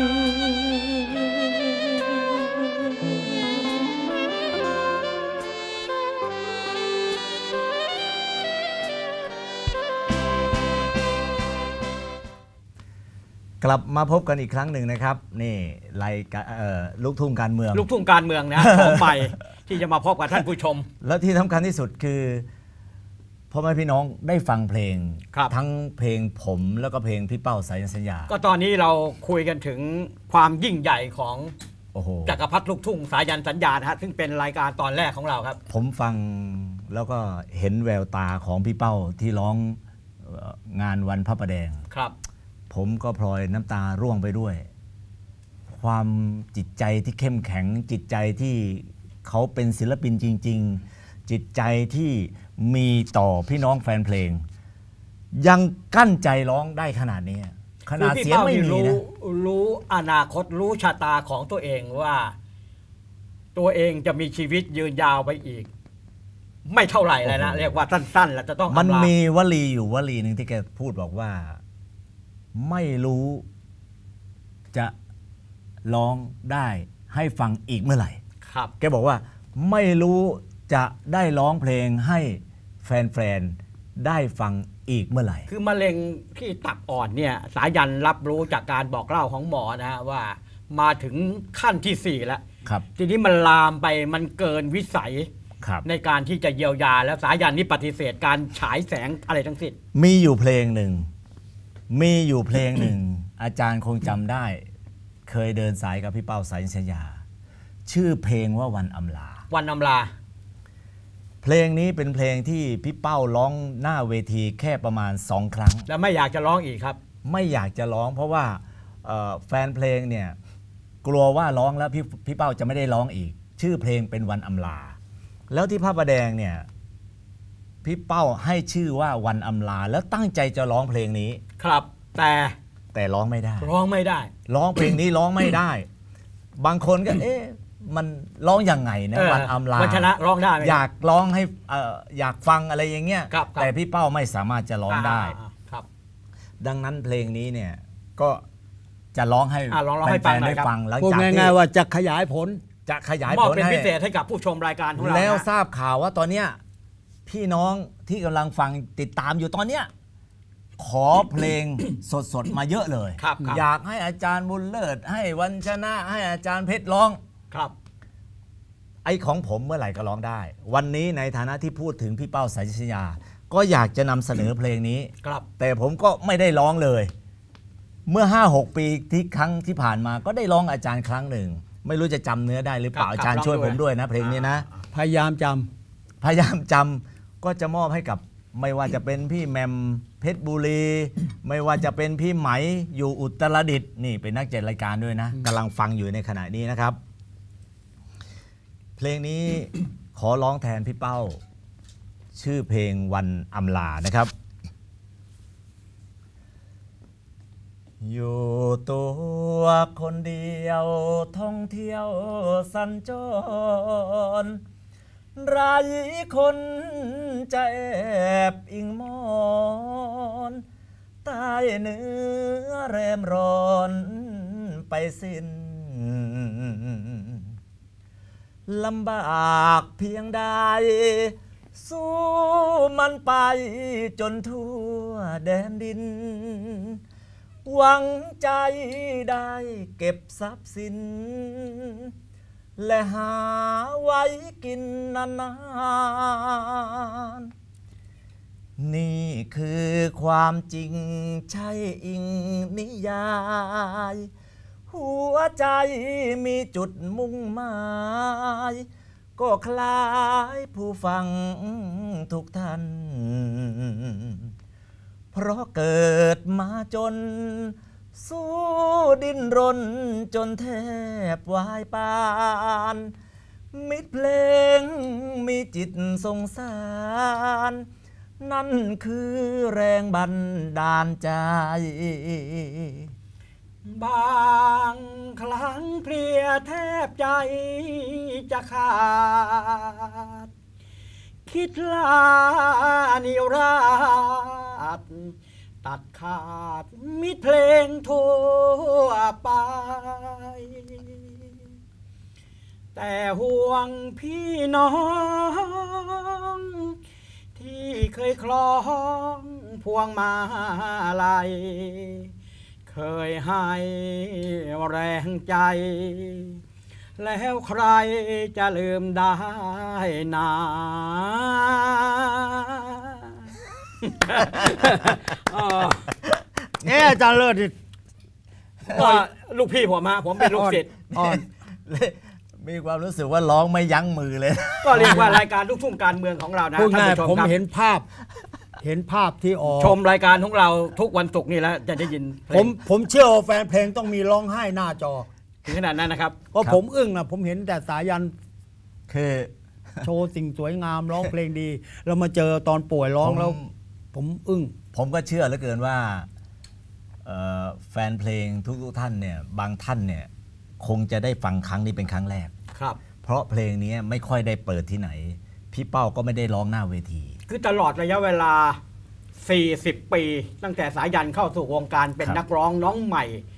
กลับมาพบกันอีกครั้งหนึ่งนะครับนี่รายการลูกทุ่งการเมืองลูกทุ่งการเมืองนะของใหม่ที่จะมาพบกับท่านผู้ชมแล้วที่สำคัญที่สุดคือพ่อแม่พี่น้องได้ฟังเพลงทั้งเพลงผมแล้วก็เพลงพี่เป้าสายันสัญญาก็ตอนนี้เราคุยกันถึงความยิ่งใหญ่ของจักรพรรดิลูกทุ่งสายันสัญญานะฮะซึ่งเป็นรายการตอนแรกของเราครับผมฟังแล้วก็เห็นแววตาของพี่เป้าที่ร้องงานวันพระประแดงครับผมก็พลอยน้ำตาร่วงไปด้วยความจิตใจที่เข้มแข็งจิตใจที่เขาเป็นศิลปินจริงๆจิตใจที่มีต่อพี่น้องแฟนเพลงยังกั้นใจร้องได้ขนาดนี้ขนาดเสียงไม่มีนะรู้อนาคตรู้ชะตาของตัวเองว่าตัวเองจะมีชีวิตยืนยาวไปอีกไม่เท่าไหร่เลยนะเรียกว่าสั้นๆแล้วจะต้องมันมีวลีอยู่วลีหนึ่งที่แกพูดบอกว่าไม่รู้จะร้องได้ให้ฟังอีกเมื่อไหร่ครับแกบอกว่าไม่รู้จะได้ร้องเพลงให้แฟนๆได้ฟังอีกเมื่อไหร่คือมะเร็งที่ตับอ่อนเนี่ยสายันรับรู้จากการบอกเล่าของหมอนะฮะว่ามาถึงขั้นที่สี่แล้วครับทีนี้มันลามไปมันเกินวิสัยครับในการที่จะเยียวยาแล้วสายันนี่ปฏิเสธการฉายแสงอะไรทั้งสิ้นมีอยู่เพลงหนึ่งมีอยู่เพลงหนึ่ง อาจารย์คงจำได้ เคยเดินสายกับพี่เป้าสายัญชยา ชื่อเพลงว่าวันอำลาวันอำลาเพลงนี้เป็นเพลงที่พี่เป้าร้องหน้าเวทีแค่ประมาณสองครั้งแล้วไม่อยากจะร้องอีกครับไม่อยากจะร้องเพราะว่าเอ่อแฟนเพลงเนี่ยกลัวว่าร้องแล้วพี่พี่เป้าจะไม่ได้ร้องอีก ชื่อเพลงเป็นวันอำลา แล้วที่พระประแดงเนี่ยพี่เป้าให้ชื่อว่าวันอำลาแล้วตั้งใจจะร้องเพลงนี้ครับ แต่แต่ร้องไม่ได้ร้องไม่ได้ร้องเพลงนี้ร้องไม่ได้ บางคนก็ เอ๊ะมันร้องยังไงนะเออวันอำลาวันชนะร้องได้ไหมอยากร้องให้เอ่ออยากฟังอะไรอย่างเงี้ยครับครับแต่พี่เป้าไม่สามารถจะร้องได้อ่าครับดังนั้นเพลงนี้เนี่ยก็จะร้องให้อ่ะลองร้องให้ฟังแฟนหๆน่อยได้ครับฟังหลังพูดจากที่ง่ายๆว่าจะขยายผลจะขยายมอบผลเป็นให้พิเศษให้กับผู้ชมรายการของเราแล้วนะทราบข่าวว่าตอนเนี้ยพี่น้องที่กำลังฟังติดตามอยู่ตอนเนี้ยขอเพลง สดๆมาเยอะเลยครับครับอยากให้อาจารย์บุญเลิศให้วันชนะให้อาจารย์เพชรร้องครับไอ้ของผมเมื่อไหร่ก็ร้องได้ วันนี้ในฐานะที่พูดถึงพี่เป้าสายัญชยา ก็อยากจะนำเสนอเพลงนี้ครับแต่ผมก็ไม่ได้ร้องเลย เมื่อ ห้าหก ปีที่ครั้งที่ผ่านมาก็ได้ร้องอาจารย์ครั้งหนึ่ง ไม่รู้จะจำเนื้อได้หรือเปล่าครับอาจารย์ครับช่วยลองผมด้วยนะเพลงนี้นะพยายามจพยายามจำก็จะมอบให้กับไม่ว่าจะเป็นพี่แมมเพชรบุรี ไม่ว่าจะเป็นพี่ไหมอยู่อุตรดิตถ์นี่เป็นนักจัดรายการด้วยนะกำลังฟังอยู่ในขณะนี้นะครับ เพลงนี้ขอร้องแทนพี่เป้า ชื่อเพลงวันอำลานะครับ อยู่ตัวคนเดียวท่องเที่ยวสัญจรไรคนจะแอบอิงมอนใต้เนื้อแรมร้อนไปสิ้นลำบากเพียงใดสู้มันไปจนทั่วแดนดิน หวังใจได้เก็บทรัพย์สิน และหาไว้กินนานๆนี่คือความจริงใช่อิงนิยาย หัวใจมีจุดมุ่งหมายก็คล้ายผู้ฟังทุกท่าน เพราะเกิดมาจนสู้ดิ้นรนจนแทบวายปานมิตรเพลงมีจิตสงสารนั่นคือแรงบันดาลใจบางครั้งเพลียแทบใจจะขาดคิดลานิราชตัดขาดมิตรเพลงทั่วไป แต่ห่วงพี่น้องที่เคยคล้องพวงมาลัยเคยให้แรงใจ แล้วใครจะลืมได้นาำเอ๊ะอาจารย์เลิศนี่ก็ลูกพี่ผมฮะผมเป็นลูกศิษย์อ่อนมีความรู้สึกว่าร้องไม่ยั้งมือเลยก็เรียกว่ารายการลูกทุ่งการเมืองของเรานะพูดท่านง่ายผู้ชมผมครับเห็นภาพ เห็นภาพที่ออกชมรายการของเราทุกวันศุกร์นี่แล้วจะได้ยินเพลผมงผมเชื่อว่าแฟนเพลงต้องมีร้องไห้หน้าจอถึงขนาดนั้นนะครับเพราะครับผมอึ้งนะผมเห็นแต่สายันคือโชว์สิ่งสวยงามร้องเพลงดี แล้วมาเจอตอนป่วยร้องผมแล้ว ผมอึ้งผมก็เชื่อเหลือเกินว่าเอ่อแฟนเพลงทุกๆท่านเนี่ยบางท่านเนี่ยคงจะได้ฟังครั้งนี้เป็นครั้งแรกครับเพราะเพลงนี้ไม่ค่อยได้เปิดที่ไหน พี่เป้าก็ไม่ได้ร้องหน้าเวทีคือตลอดระยะเวลา สี่สิบ ปี ตั้งแต่สายันเข้าสู่วงการเป็นครับนักร้องน้องใหม่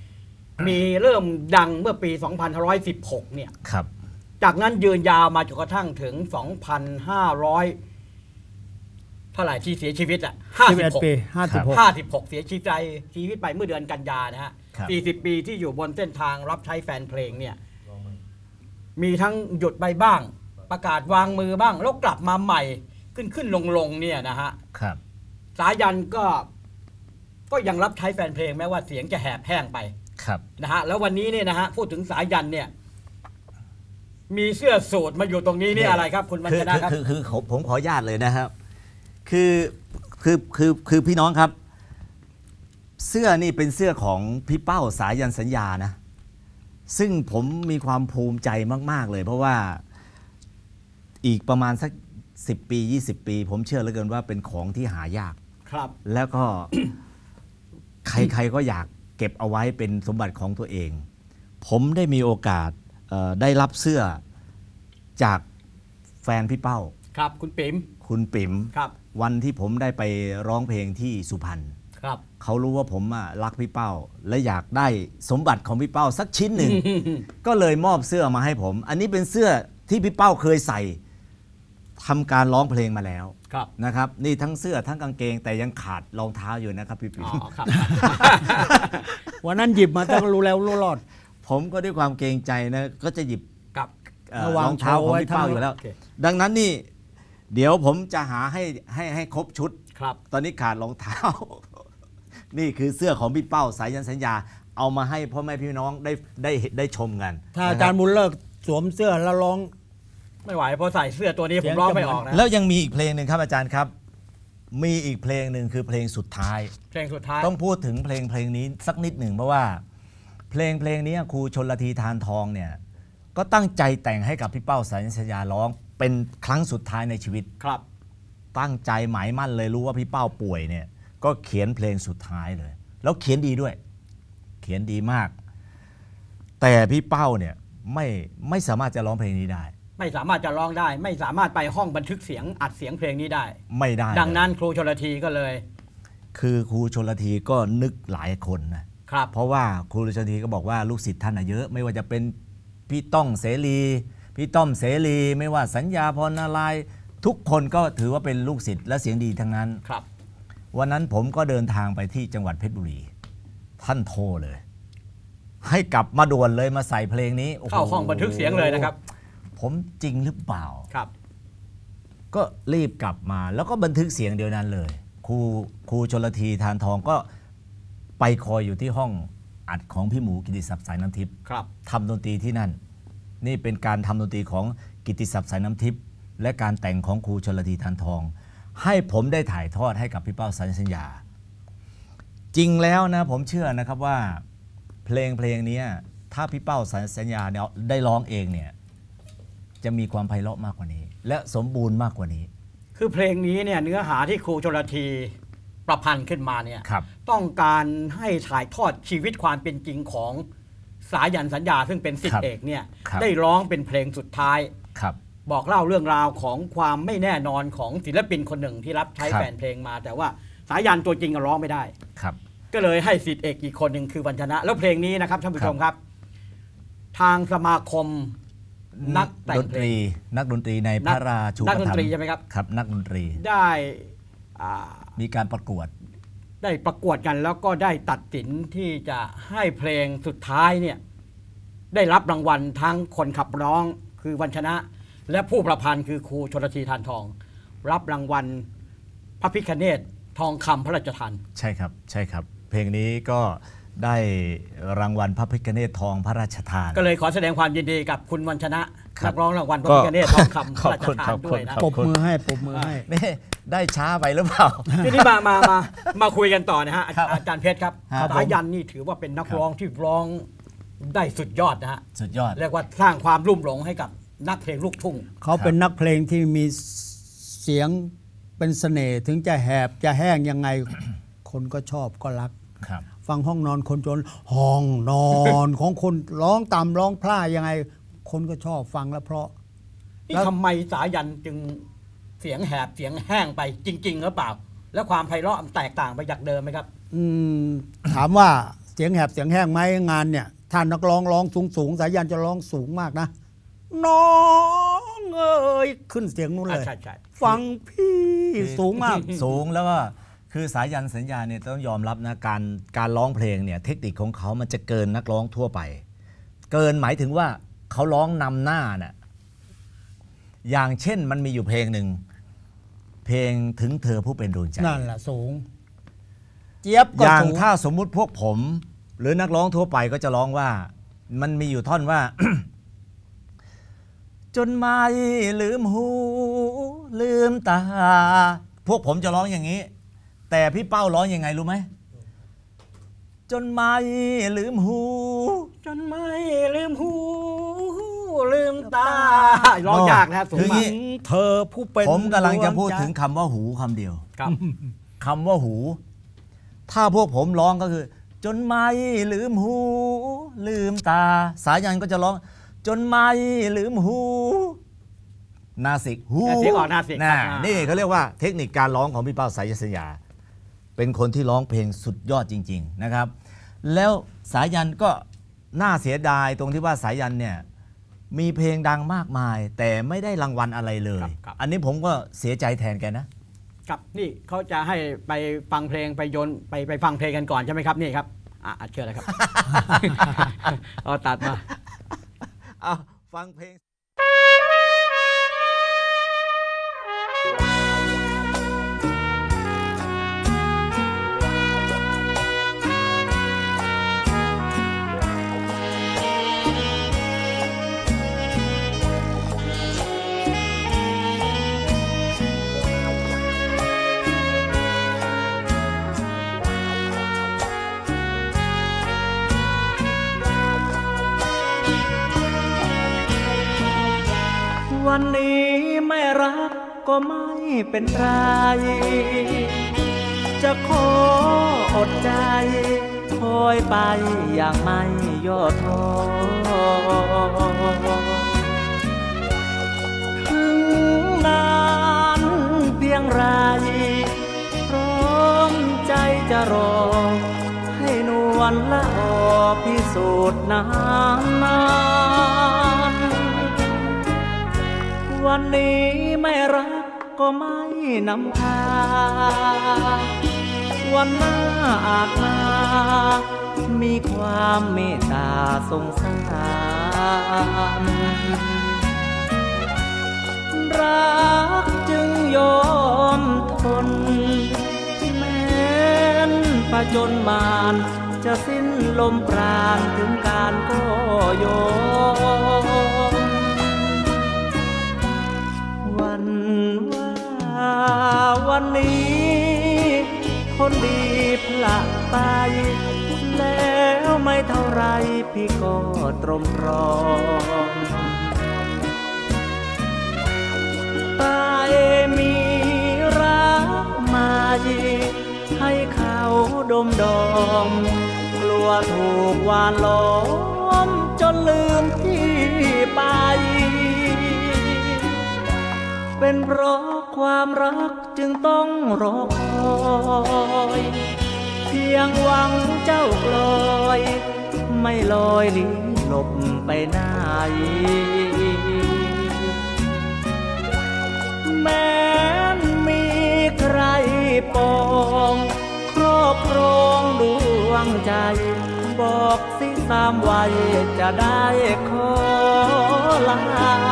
มีเริ่มดังเมื่อปี สองพันห้าร้อยสิบหก เนี่ยครับจากนั้นยืนยาวมาจนกระทั่งถึง สองพันห้าร้อย เท่าไหร่ที่เสียชีวิตอ่ะห้าสิบหกปีห้าสิบหกห้าสิบหกเสียชีวิตใจชีวิตไปเมื่อเดือนกันยานะฮะครับสี่สิบ ปีที่อยู่บนเส้นทางรับใช้แฟนเพลงเนี่ย มีทั้งหยุดไปบ้าง ประกาศวางมือบ้าง แล้วกลับมาใหม่ขึ้นขึ้นลงลงเนี่ยนะฮะครับสายันก็ก็ยังรับใช้แฟนเพลงแม้ว่าเสียงจะแหบแห้งไปครับนะฮะแล้ววันนี้เนี่ยนะฮะพูดถึงสายันเนี่ย มีเสื้อสูทมาอยู่ตรงนี้นี่อะไรครับ คุณมัญคือชนะครับคือคือคือผมขออนุญาตเลยนะครับ คือคือคือคือพี่น้องครับ เสื้อนี่เป็นเสื้อของพี่เป้าสายันสัญญานะ ซึ่งผมมีความภูมิใจมากๆเลย เพราะว่าอีกประมาณสักสิบปียี่สิบปี ผมเชื่อเหลือเกินว่าเป็นของที่หายากครับแล้วก็ ใครๆก็อยากเก็บเอาไว้เป็นสมบัติของตัวเอง ผมได้มีโอกาสเอ่อได้รับเสื้อจากแฟนพี่เป้าครับ คุณปิ๋มคุณปิ๋มครับวันที่ผมได้ไปร้องเพลงที่สุพรรณครับเขารู้ว่าผมอะรักพี่เป้า และอยากได้สมบัติของพี่เป้าสักชิ้นหนึ่ง ก็เลยมอบเสื้อมาให้ผม อันนี้เป็นเสื้อที่พี่เป้าเคยใส่ทำการร้องเพลงมาแล้วครับนะครับ นี่ทั้งเสื้อทั้งกางเกง แต่ยังขาดรองเท้าอยู่นะครับพี่ปิ๋อ๋มอครับวันนั้นหยิบมาต้องรู้แล้วรู้รอดผมก็ด้วยความเกรงใจนะก็จะหยิบครับเอ่อระวังรองเท้าของพี่เป้าโชว์ไว้อยู่แล้วโอเคดังนั้นนี่เดี๋ยวผมจะหาให้ให้ให้ครบชุดครับตอนนี้ขาดรองเท้า นี่คือเสื้อของพี่เป้าสายันสัญญา เอามาให้พ่อแม่พี่น้องได้ได้ได้ชมกันถ้าอาจารย์บุญเลิกสวมเสื้อแล้วร้องไม่ไหวเพราะใส่เสื้อตัวนี้เสีผยงมร้องจะไม่ออกนะแล้วยังมีอีกเพลงหนึ่งครับอาจารย์ครับ มีอีกเพลงหนึ่งคือเพลงสุดท้ายเพลงสุดท้ายต้องพูดถึงเพลงเพลงนี้สักนิดหนึ่งเพราะว่าเพลงเพลงนี้ครูชนละทีทานทองเนี่ยก็ตั้งใจแต่งให้กับพี่เป้าสายันสัญญาร้องเป็นครั้งสุดท้ายในชีวิตครับตั้งใจหมายมั่นเลยรู้ว่าพี่เป้าป่วยเนี่ยก็เขียนเพลงสุดท้ายเลย แล้วเขียนดีด้วย เขียนดีมาก แต่พี่เป้าเนี่ยไม่ไม่สามารถจะร้องเพลงนี้ได้ไม่สามารถจะร้องได้ ไม่สามารถไปห้องบันทึกเสียงอัดเสียงเพลงนี้ได้ไม่ได้ดังนั้นครูชลทีก็เลยคือครูชนละทีก็นึกหลายคนนะครับ เพราะว่าครูชนละทีก็บอกว่าลูกศิษย์ท่านน่ะเยอะ ไม่ว่าจะเป็นพี่ต้องเสรีพี่ต้อมเสรีไม่ว่าสัญญาพรนารายณ์ทุกคนก็ถือว่าเป็นลูกศิษย์และเสียงดีทั้งนั้นครับวันนั้นผมก็เดินทางไปที่จังหวัดเพชรบุรี ท่านโทรเลย ให้กลับมาด่วนเลยมาใส่เพลงนี้โโเข้าห้องบันทึกเสียงเลยนะครับผมจริงหรือเปล่าครับก็รีบกลับมาแล้วก็บันทึกเสียงเดียวนั้นเลย ครูครูชลทีทานทองก็ไปคอยอยู่ที่ห้องอัดของพี่หมูกิติศัพท์สายน้ำทิพย์ครับทำดนตรีที่นั่น นี่เป็นการทำดนตรีของกิติศัพท์สายน้ำทิพย์และการแต่งของครูชลทีทานทอง ให้ผมได้ถ่ายทอดให้กับพี่เป้าสายันสัญญา จริงแล้วนะผมเชื่อนะครับว่าเพลงเพลงนี้ถ้าพี่เป้าสายันสัญญาเนี่ยได้ร้องเองเนี่ยจะมีความไพเราะมากกว่านี้ และสมบูรณ์มากกว่านี้คือเพลงนี้เนี่ยเนื้อหาที่ครูชลทีประพันธ์ขึ้นมาเนี่ยครับต้องการให้ถ่ายทอดชีวิตความเป็นจริงของสายันสัญญาซึ่งเป็นศิษย์เอกเนี่ยครับได้ร้องเป็นเพลงสุดท้ายครับบอกเล่าเรื่องราวของความไม่แน่นอนของศิลปินคนหนึ่งที่รับใช้ครับแฟนเพลงมา แต่ว่าสายันตัวจริงก็ร้องไม่ได้ครับก็เลยให้ศิษย์เอกอีกคนหนึ่งคือวันชนะ แล้วเพลงนี้นะครับท่านผู้ชมครับ ทางสมาคมนักแต่ดงนเพตลรีงนักดนตรีในพระราชูปนักดนถัมตรีภ์ใช่ไหมครับครับ นักดนตรีได้อ่ามีการประกวดได้ประกวดกันแล้วก็ได้ตัดสินที่จะให้เพลงสุดท้ายเนี่ยได้รับรางวัลทั้งคนขับร้องคือวันชนะ และผู้ประพันธ์คือครูชลทีทานทอง รับรางวัลพระพิฆเนศทองคำพระราชทานใช่ครับใช่ครับ เพลงนี้ก็ได้รางวัลพระพิฆเนศทองพระราชทานก็เลยขอแสดงความยินดีกับคุณวันชนะครันับกร้องรางวัลพระพิฆเนศทองคำพระราชทาขนอบคุณด้วยนะขปอรบบ คุณมือให้ปรบมือให้นี่ได้ช้าไปหรือเปล่าทีนี้มามามามาคุยกันต่อนะฮะครับอาจารย์เพชรครับครับสายันนี่ถือว่าเป็นนักร้องที่ร้องได้สุดยอดนะฮะสุดยอดเรียกว่าสร้างความรุ่มหลงให้กับนักเพลงลูกทุ่งเขาเป็นนักเพลงที่มีเสียงเป็นเสน่ห์ถึงจะแหบจะแห้งยังไง คนก็ชอบก็รักครับฟังห้องนอนคนจนห้องนอนของคนร้องต่ำร้องพล่ายังไง คนก็ชอบฟังแล้วเพราะนี่แล้วทำไมสายันจึงเสียงแหบเสียงแห้งไปจริงๆหรือเปล่า แล้วความไพเราะมันแตกต่างไปจากเดิมไหมครับอืมถามว่าเสียงแหบเสียงแห้งไหมงานเนี่ยถ้านักร้องร้องสูงสูงสายันจะร้องสูงมากนะน้องเอ้ยขึ้นเสียงนู้นเลยใช่ใช่ฟังพี่สูงมากสูงแล้วก็คือสายันสัญญาเนี่ยต้องยอมรับนะการการร้องเพลงเนี่ยเทคนิคของเขามันจะเกินนักร้องทั่วไปเกินหมายถึงว่าเขาร้องนำหน้าน่ะอย่างเช่นมันมีอยู่เพลงหนึ่งเพลงถึงเธอผู้เป็นดวงใจนั่นแหละสูงเจี๊ยบก็อย่างสูงถ้าสมมุติพวกผมหรือนักร้องทั่วไปก็จะร้องว่ามันมีอยู่ท่อนว่า จนไม่ลืมหูลืมตาพวกผมจะร้องอย่างนี้แต่พี่เป้าร้องยังไงรู้ไหมจนไม่ลืมหูจนไม่ลืมหูลืมตาร้องยากนะครับสูงคือมางี้กเธอผู้เป็นผมกำลังจะพูดดวใจถึงคำว่าหูคำเดียวครับคำว่าหู ถ้าพวกผมร้องก็คือ จนไม่ลืมหูลืมตาสายันก็จะร้อง จนไม่ลืมหูนาสิกหูนาสิกออกนาสิกน่ะครับนี่เขาเรียกว่าเทคนิคการร้องของพี่เป้าสายันสัญญาเป็นคนที่ร้องเพลงสุดยอดจริง ๆนะครับ แล้วสายันก็น่าเสียดายตรงที่ว่าสายันเนี่ยมีเพลงดังมากมาย แต่ไม่ได้รางวัลอะไรเลยครับครับอันนี้ผมก็เสียใจแทนแกนะครับนี่เขาจะให้ไปฟังเพลงไปโยนไปไปฟังเพลงกันก่อนใช่ไหมครับนี่ครับอ่ะอัดเชิญเลยครับ เอาตัดมาเอาฟังเพลงวันนี้ไม่รักก็ไม่เป็นไร จะขออดใจคอยไปอย่างไม่ย่อท้อถึงนานเพียงไรพร้อมใจจะรอให้นวลละออพิสูจน์นานนานวันนี้ไม่รักก็ไม่นำพาวันหน้าอาจมามีความเมตตาสงสารรักจึงยอมทนแม้นผจญมารจะสิ้นลมปราณถึงการก็ยอมวันว่าวันนี้คนดีพละไปแล้วไม่เท่าไรพี่ก็ตรมตรอมตายมีรักมายีให้เขาดมดอมกลัวถูกหวานล้อมจนลืมที่ไปเป็นเพราะความรักจึงต้องรอคอยเพียงหวังเจ้ากลอยไม่ลอยลี้หลบไปไหนแม้นมีใครปองครอบครองดวงใจบอกสิสามวัยจะได้ขอลา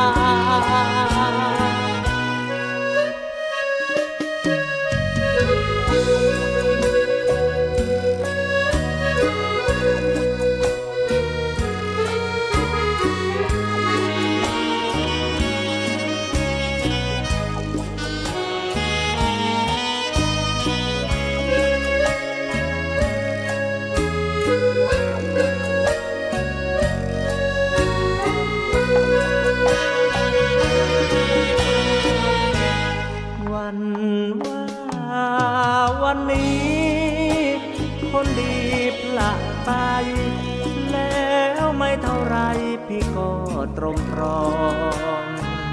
วันว่าวันนี้คนดีพละไปแล้วไม่เท่าไรพี่ก็ตรมตรอม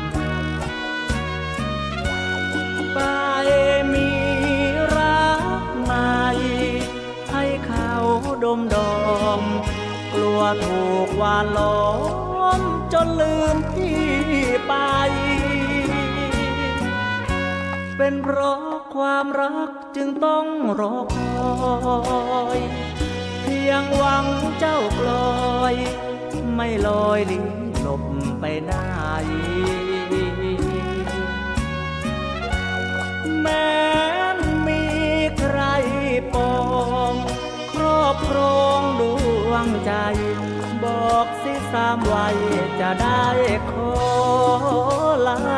ไปมีรักใหม่ให้เขาดมดอถูกหวานล้อมจนลืมพี่ไปเป็นเพราะความรักจึงต้องรอคอยเพียงหวังเจ้ากลอยไม่ลอยลี้หลบไปไหนแม้นมีใครปองครอบครองดวงใจบอกสิสามวัยจะได้ขอลา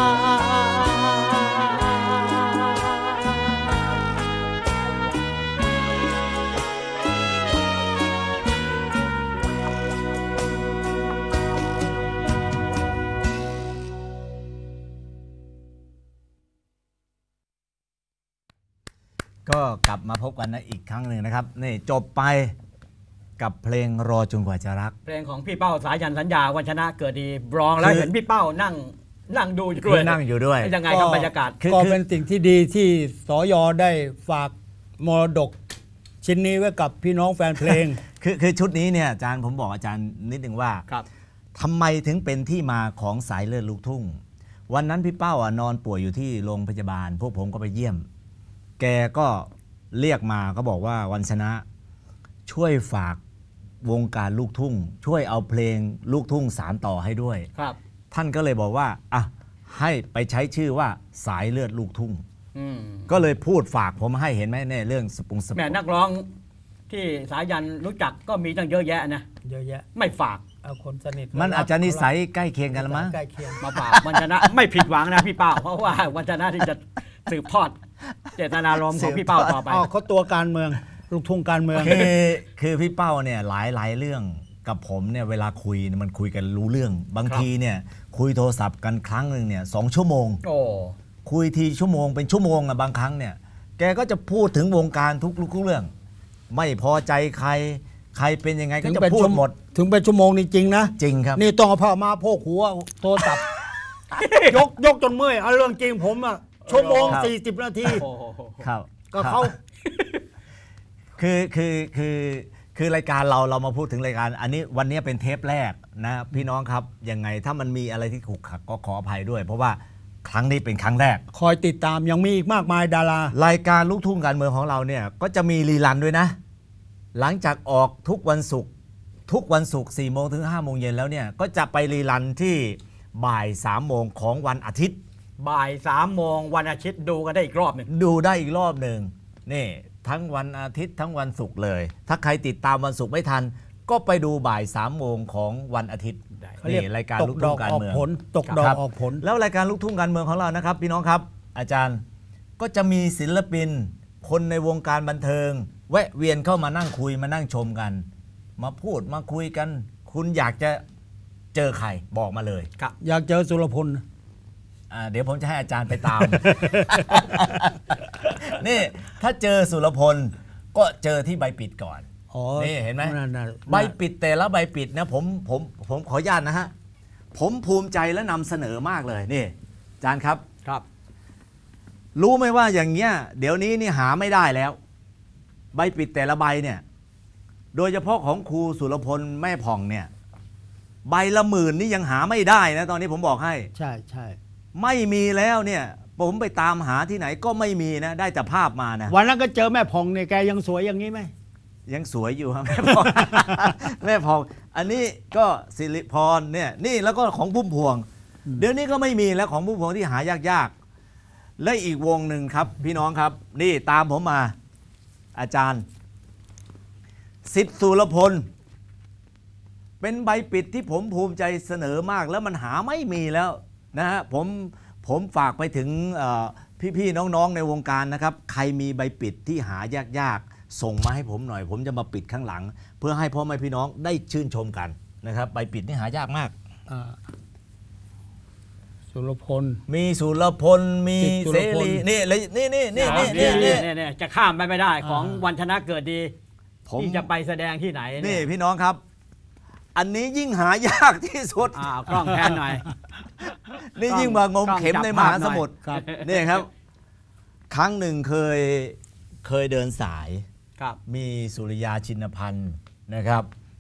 ก็กลับมาพบกันนะอีกครั้งหนึ่งนะครับนี่จบไปกับเพลงรอจนกว่าจะรักเพลงของพี่เป้าสายันสัญญาวันชนะเกิดดีบรองแล้วเห็นพี่เป้านั่งนั่งดูอยู่ด้วยนั่งอยู่ด้วยยังไงครับบรรยากาศก็เป็นสิ่งที่ดีที่สยได้ฝากมรดกชิ้นนี้ไว้กับพี่น้องแฟนเพลงคือคือชุดนี้เนี่ยอาจารย์ผมบอกอาจารย์นิดนึงว่าทำไมถึงเป็นที่มาของสายเลือดลูกทุ่งวันนั้นพี่เป้าอ่ะนอนป่วยอยู่ที่โรงพยาบาลพวกผมก็ไปเยี่ยมแกก็เรียกมาก็บอกว่าวันชนะช่วยฝากวงการลูกทุ่งช่วยเอาเพลงลูกทุ่งสารต่อให้ด้วยครับท่านก็เลยบอกว่าอ่ะให้ไปใช้ชื่อว่าสายเลือดลูกทุ่งอืมก็เลยพูดฝากผมให้เห็นไหมเนี่ยเรื่องสปุงสปุงแม่นักร้องที่สายันรู้จักก็มีตั้งเยอะแยะนะเยอะแยะไม่ฝากเอาคนสนิทมันอาจจะนิสัยใกล้เคียงกันละมั้งใกล้เคียงมาฝากวันชนะไม่ผิดหวังนะพี่เป้าเพราะว่าวันชนะที่จะสืบทอดเจตนารมณ์ของพี่เป้าต่อไปอ๋อเขาตัวการเมืองลูกทุ่งการเมืองคือคือพี่เป้าเนี่ยหลายหลายเรื่องกับผมเนี่ยเวลาคุยมันคุยกันรู้เรื่องบางทีเนี่ยคุยโทรศัพท์กันครั้งหนึ่งเนี่ยสองชั่วโมงโอ้คุยทีชั่วโมงเป็นชั่วโมงอะบางครั้งเนี่ยแกก็จะพูดถึงวงการทุกทุกเรื่องไม่พอใจใครใครเป็นยังไงก็จะพูดหมดถึงเป็นชั่วโมงนี่จริงนะจริงครับนี่ต้องเอาผ้ามาโพกหัวโทรศัพท์ ยกยกจนเมื่อยเอาเรื่องจริงผมอะชั่วโมงสี่สิบนาทีครับก็เขาคือคือคือคือรายการเราเรามาพูดถึงรายการอันนี้วันนี้เป็นเทปแรกนะพี่น้องครับยังไงถ้ามันมีอะไรที่ขรุขระก็ขออภัยด้วย เพราะว่าครั้งนี้เป็นครั้งแรกคอยติดตามยังมีอีกมากมายดารารายการลูกทุ่งการเมืองของเราเนี่ยก็จะมีรีรันด้วยนะหลังจากออกทุกวันศุกร์ทุกวันศุกร์สี่โมงถึงห้าโมงเย็นแล้วเนี่ยก็จะไปรีรันที่บ่ายสามโมงของวันอาทิตย์บ่ายสามโมงวันอาทิตย์ดูกันได้อีกรอบหนึ่งดูได้อีกรอบหนึ่งนี่ทั้งวันอาทิตย์ทั้งวันศุกร์เลยถ้าใครติดตามวันศุกร์ไม่ทันก็ไปดูบ่ายสามโมงของวันอาทิตย์นี่รายการลูกทุ่งการเมืองตกดอกออกผลแล้วรายการลูกทุ่งการเมืองของเรานะครับพี่น้องครับอาจารย์ก็จะมีศิลปินคนในวงการบันเทิงแวะเวียนเข้ามานั่งคุยมานั่งชมกันมาพูดมาคุยกันคุณอยากจะเจอใครบอกมาเลยครับอยากเจอสุรพลเดี๋ยวผมจะให้อาจารย์ไปตาม นี่ถ้าเจอสุรพลก็เจอที่ใบปิดก่อนนี่เห็นไหมใบปิดแต่ละใบปิดนะผมผมผมขออนุญาตนะฮะผมภูมิใจและนำเสนอมากเลยนี่อาจารย์ครับครับรู้ไหมว่าอย่างเงี้ยเดี๋ยวนี้นี่หาไม่ได้แล้วใบปิดแต่ละใบเนี่ยโดยเฉพาะของครูสุรพลแม่ผ่องเนี่ยใบละหมื่นนี่ยังหาไม่ได้นะตอนนี้ผมบอกให้ใช่ใช่ไม่มีแล้วเนี่ยผมไปตามหาที่ไหนก็ไม่มีนะได้แต่ภาพมานะวันนั้นก็เจอแม่ผ่องเนี่ยแกยังสวยอย่างนี้ไหมยังสวยอยู่ครับแม่ผ่อง แม่ผ่องอันนี้ก็สิริพรเนี่ยนี่แล้วก็ของพุ่มพวงเดี๋ยวนี้ก็ไม่มีแล้วของพุ่มพวงที่หายากๆและอีกวงหนึ่งครับพี่น้องครับนี่ตามผมมาอาจารย์สิทธิสุรพลเป็นใบปิดที่ผมภูมิใจเสนอมากแล้วมันหาไม่มีแล้วนะฮะผมผมฝากไปถึงพี่ๆน้องๆในวงการนะครับใครมีใบปิดที่หายากๆส่งมาให้ผมหน่อยผมจะมาปิดข้างหลังเพื่อให้พ่อแม่พี่น้องได้ชื่นชมกันนะครับใบปิดนี่หายากมากสุรพลมีสุรพลมีเสรีนี่เลยนี่นี่นี่นี่นี่นี่จะข้ามไปไม่ได้ของวันชนะเกิดดีที่จะไปแสดงที่ไหนนี่พี่น้องครับอันนี้ยิ่งหายากที่สุดอ่ากล้องแพนหน่อยนี่ยิ่งมางมเข็มในมหาสมุทรนี่ครับครั้งหนึ่งเคยเคยเดินสายมีสุริยาชินพันธ์นะครับ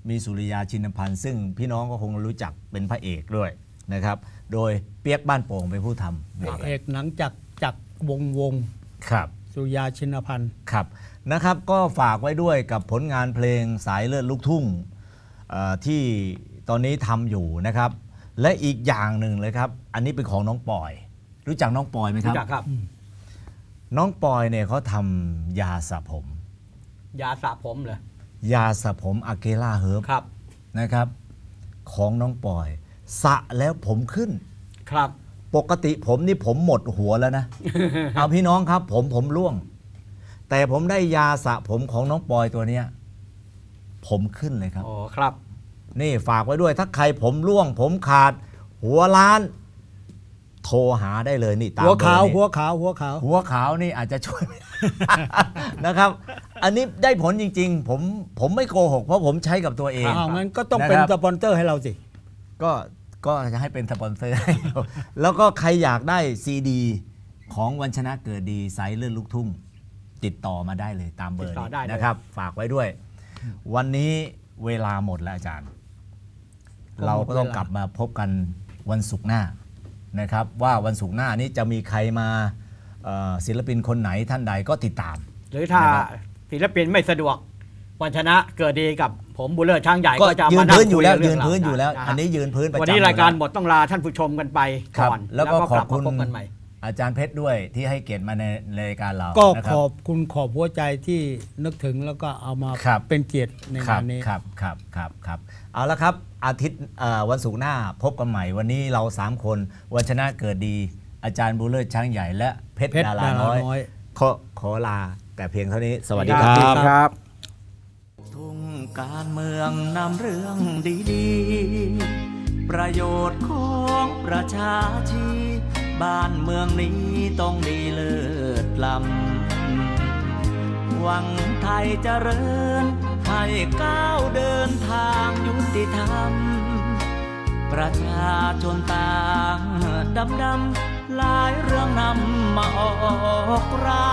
มีสุริยาชินพันธ์ซึ่งพี่น้องก็คงรู้จักเป็นพระเอกด้วยนะครับโดยเปียกบ้านโป่งเป็นผู้ทำพระเอกหนังจากจากวงวงครับสุริยาชินพันธ์ครับนะครับก็ฝากไว้ด้วยกับผลงานเพลงสายเลือดลูกทุ่งที่ตอนนี้ทำอยู่นะครับและอีกอย่างหนึ่งเลยครับอันนี้เป็นของน้องปอยรู้จักน้องปอยไหมครับรู้จักครับน้องปอยเนี่ยเขาทำยาสระผมยาสระผมเลยยาสระผมอะเกล่าเฮิร์บครับนะครับของน้องปอยสระแล้วผมขึ้นครับปกติผมนี่ผมหมดหัวแล้วนะ เอาพี่น้องครับผมผมร่วงแต่ผมได้ยาสระผมของน้องปอยตัวเนี้ยผมขึ้นเลยครับโอ้ครับนี่ฝากไว้ด้วยถ้าใครผมร่วง ผมขาดหัวล้าน โทรหาได้เลยนี่ตามหัวขาวเบอร์นี้หัวขาวหัวขาวหัวขาวนี่อาจจะช่วย นะครับ อันนี้ได้ผลจริงๆ ผมผมไม่โกหกเพราะผมใช้กับตัวเองอ้าวงั้นก็ต้องเป็นนะครับสปอนเซอร์ให้เราสิก็ก็จะให้เป็นสปอนเซอร์ให้เราแล้วก็ใครอยากได้ซีดีของวันชนะเกิดดีสายเลือดลูกทุ่งติดต่อมาได้เลยตามเบอร์ติดต่อได้นี้เลยนะครับ ฝากไว้ด้วย วันนี้เวลาหมดแล้วอาจารย์ เราก็ต้องกลับมาพบกันวันศุกร์หน้านะครับ ว่าวันศุกร์หน้านี้จะมีใครมาเอ่อศิลปินคนไหนท่านใดก็ติดตามหรือถ้านะครับศิลปินไม่สะดวกวันชนะเกิดดีกับผมบุญเลิศช้างใหญ่ก็ก็จะยืมาน นั่งพื้นอยู่แล้วคุยืนเรื่งพื้นอยู่แล้วะฮะอันนี้ยืนพื้นประจำวันนี้รายการอยู่หมดต้องลาท่านผู้ชมกันไปครับก่อนแล้วก็ขอบกลัคุณมาพบกันใหม่อาจารย์เพชรด้วยที่ให้เกียรติมาในรายการเราก็นะขรับอบคุณขอบหัวใจที่นึกถึงแล้วก็เอามาครับเป็นเกียรติในครังาบนนี้ครับครับครับครับเอาละครับอาทิตย์เอ่อวันศุกร์หน้าพบกันใหม่วันนี้เราสามคนวันชนะเกิดดีอาจารย์บุญเลิศช้างใหญ่และเพชรเพชรดาราดาราน้อยน้อยขอขอลาแต่เพียงเท่านี้สวัสดีคครัรับครับทุ่งการเมืองนำเรื่องดีๆ ประโยชน์ของประชาชีบ้านเมืองนี้ต้องดีเลิศล้ำหวังไทยเจริญให้ก้าวเดินทางยุติธรรม ประชาชนต่างดำดำหลายเรื่องนำมาออกราย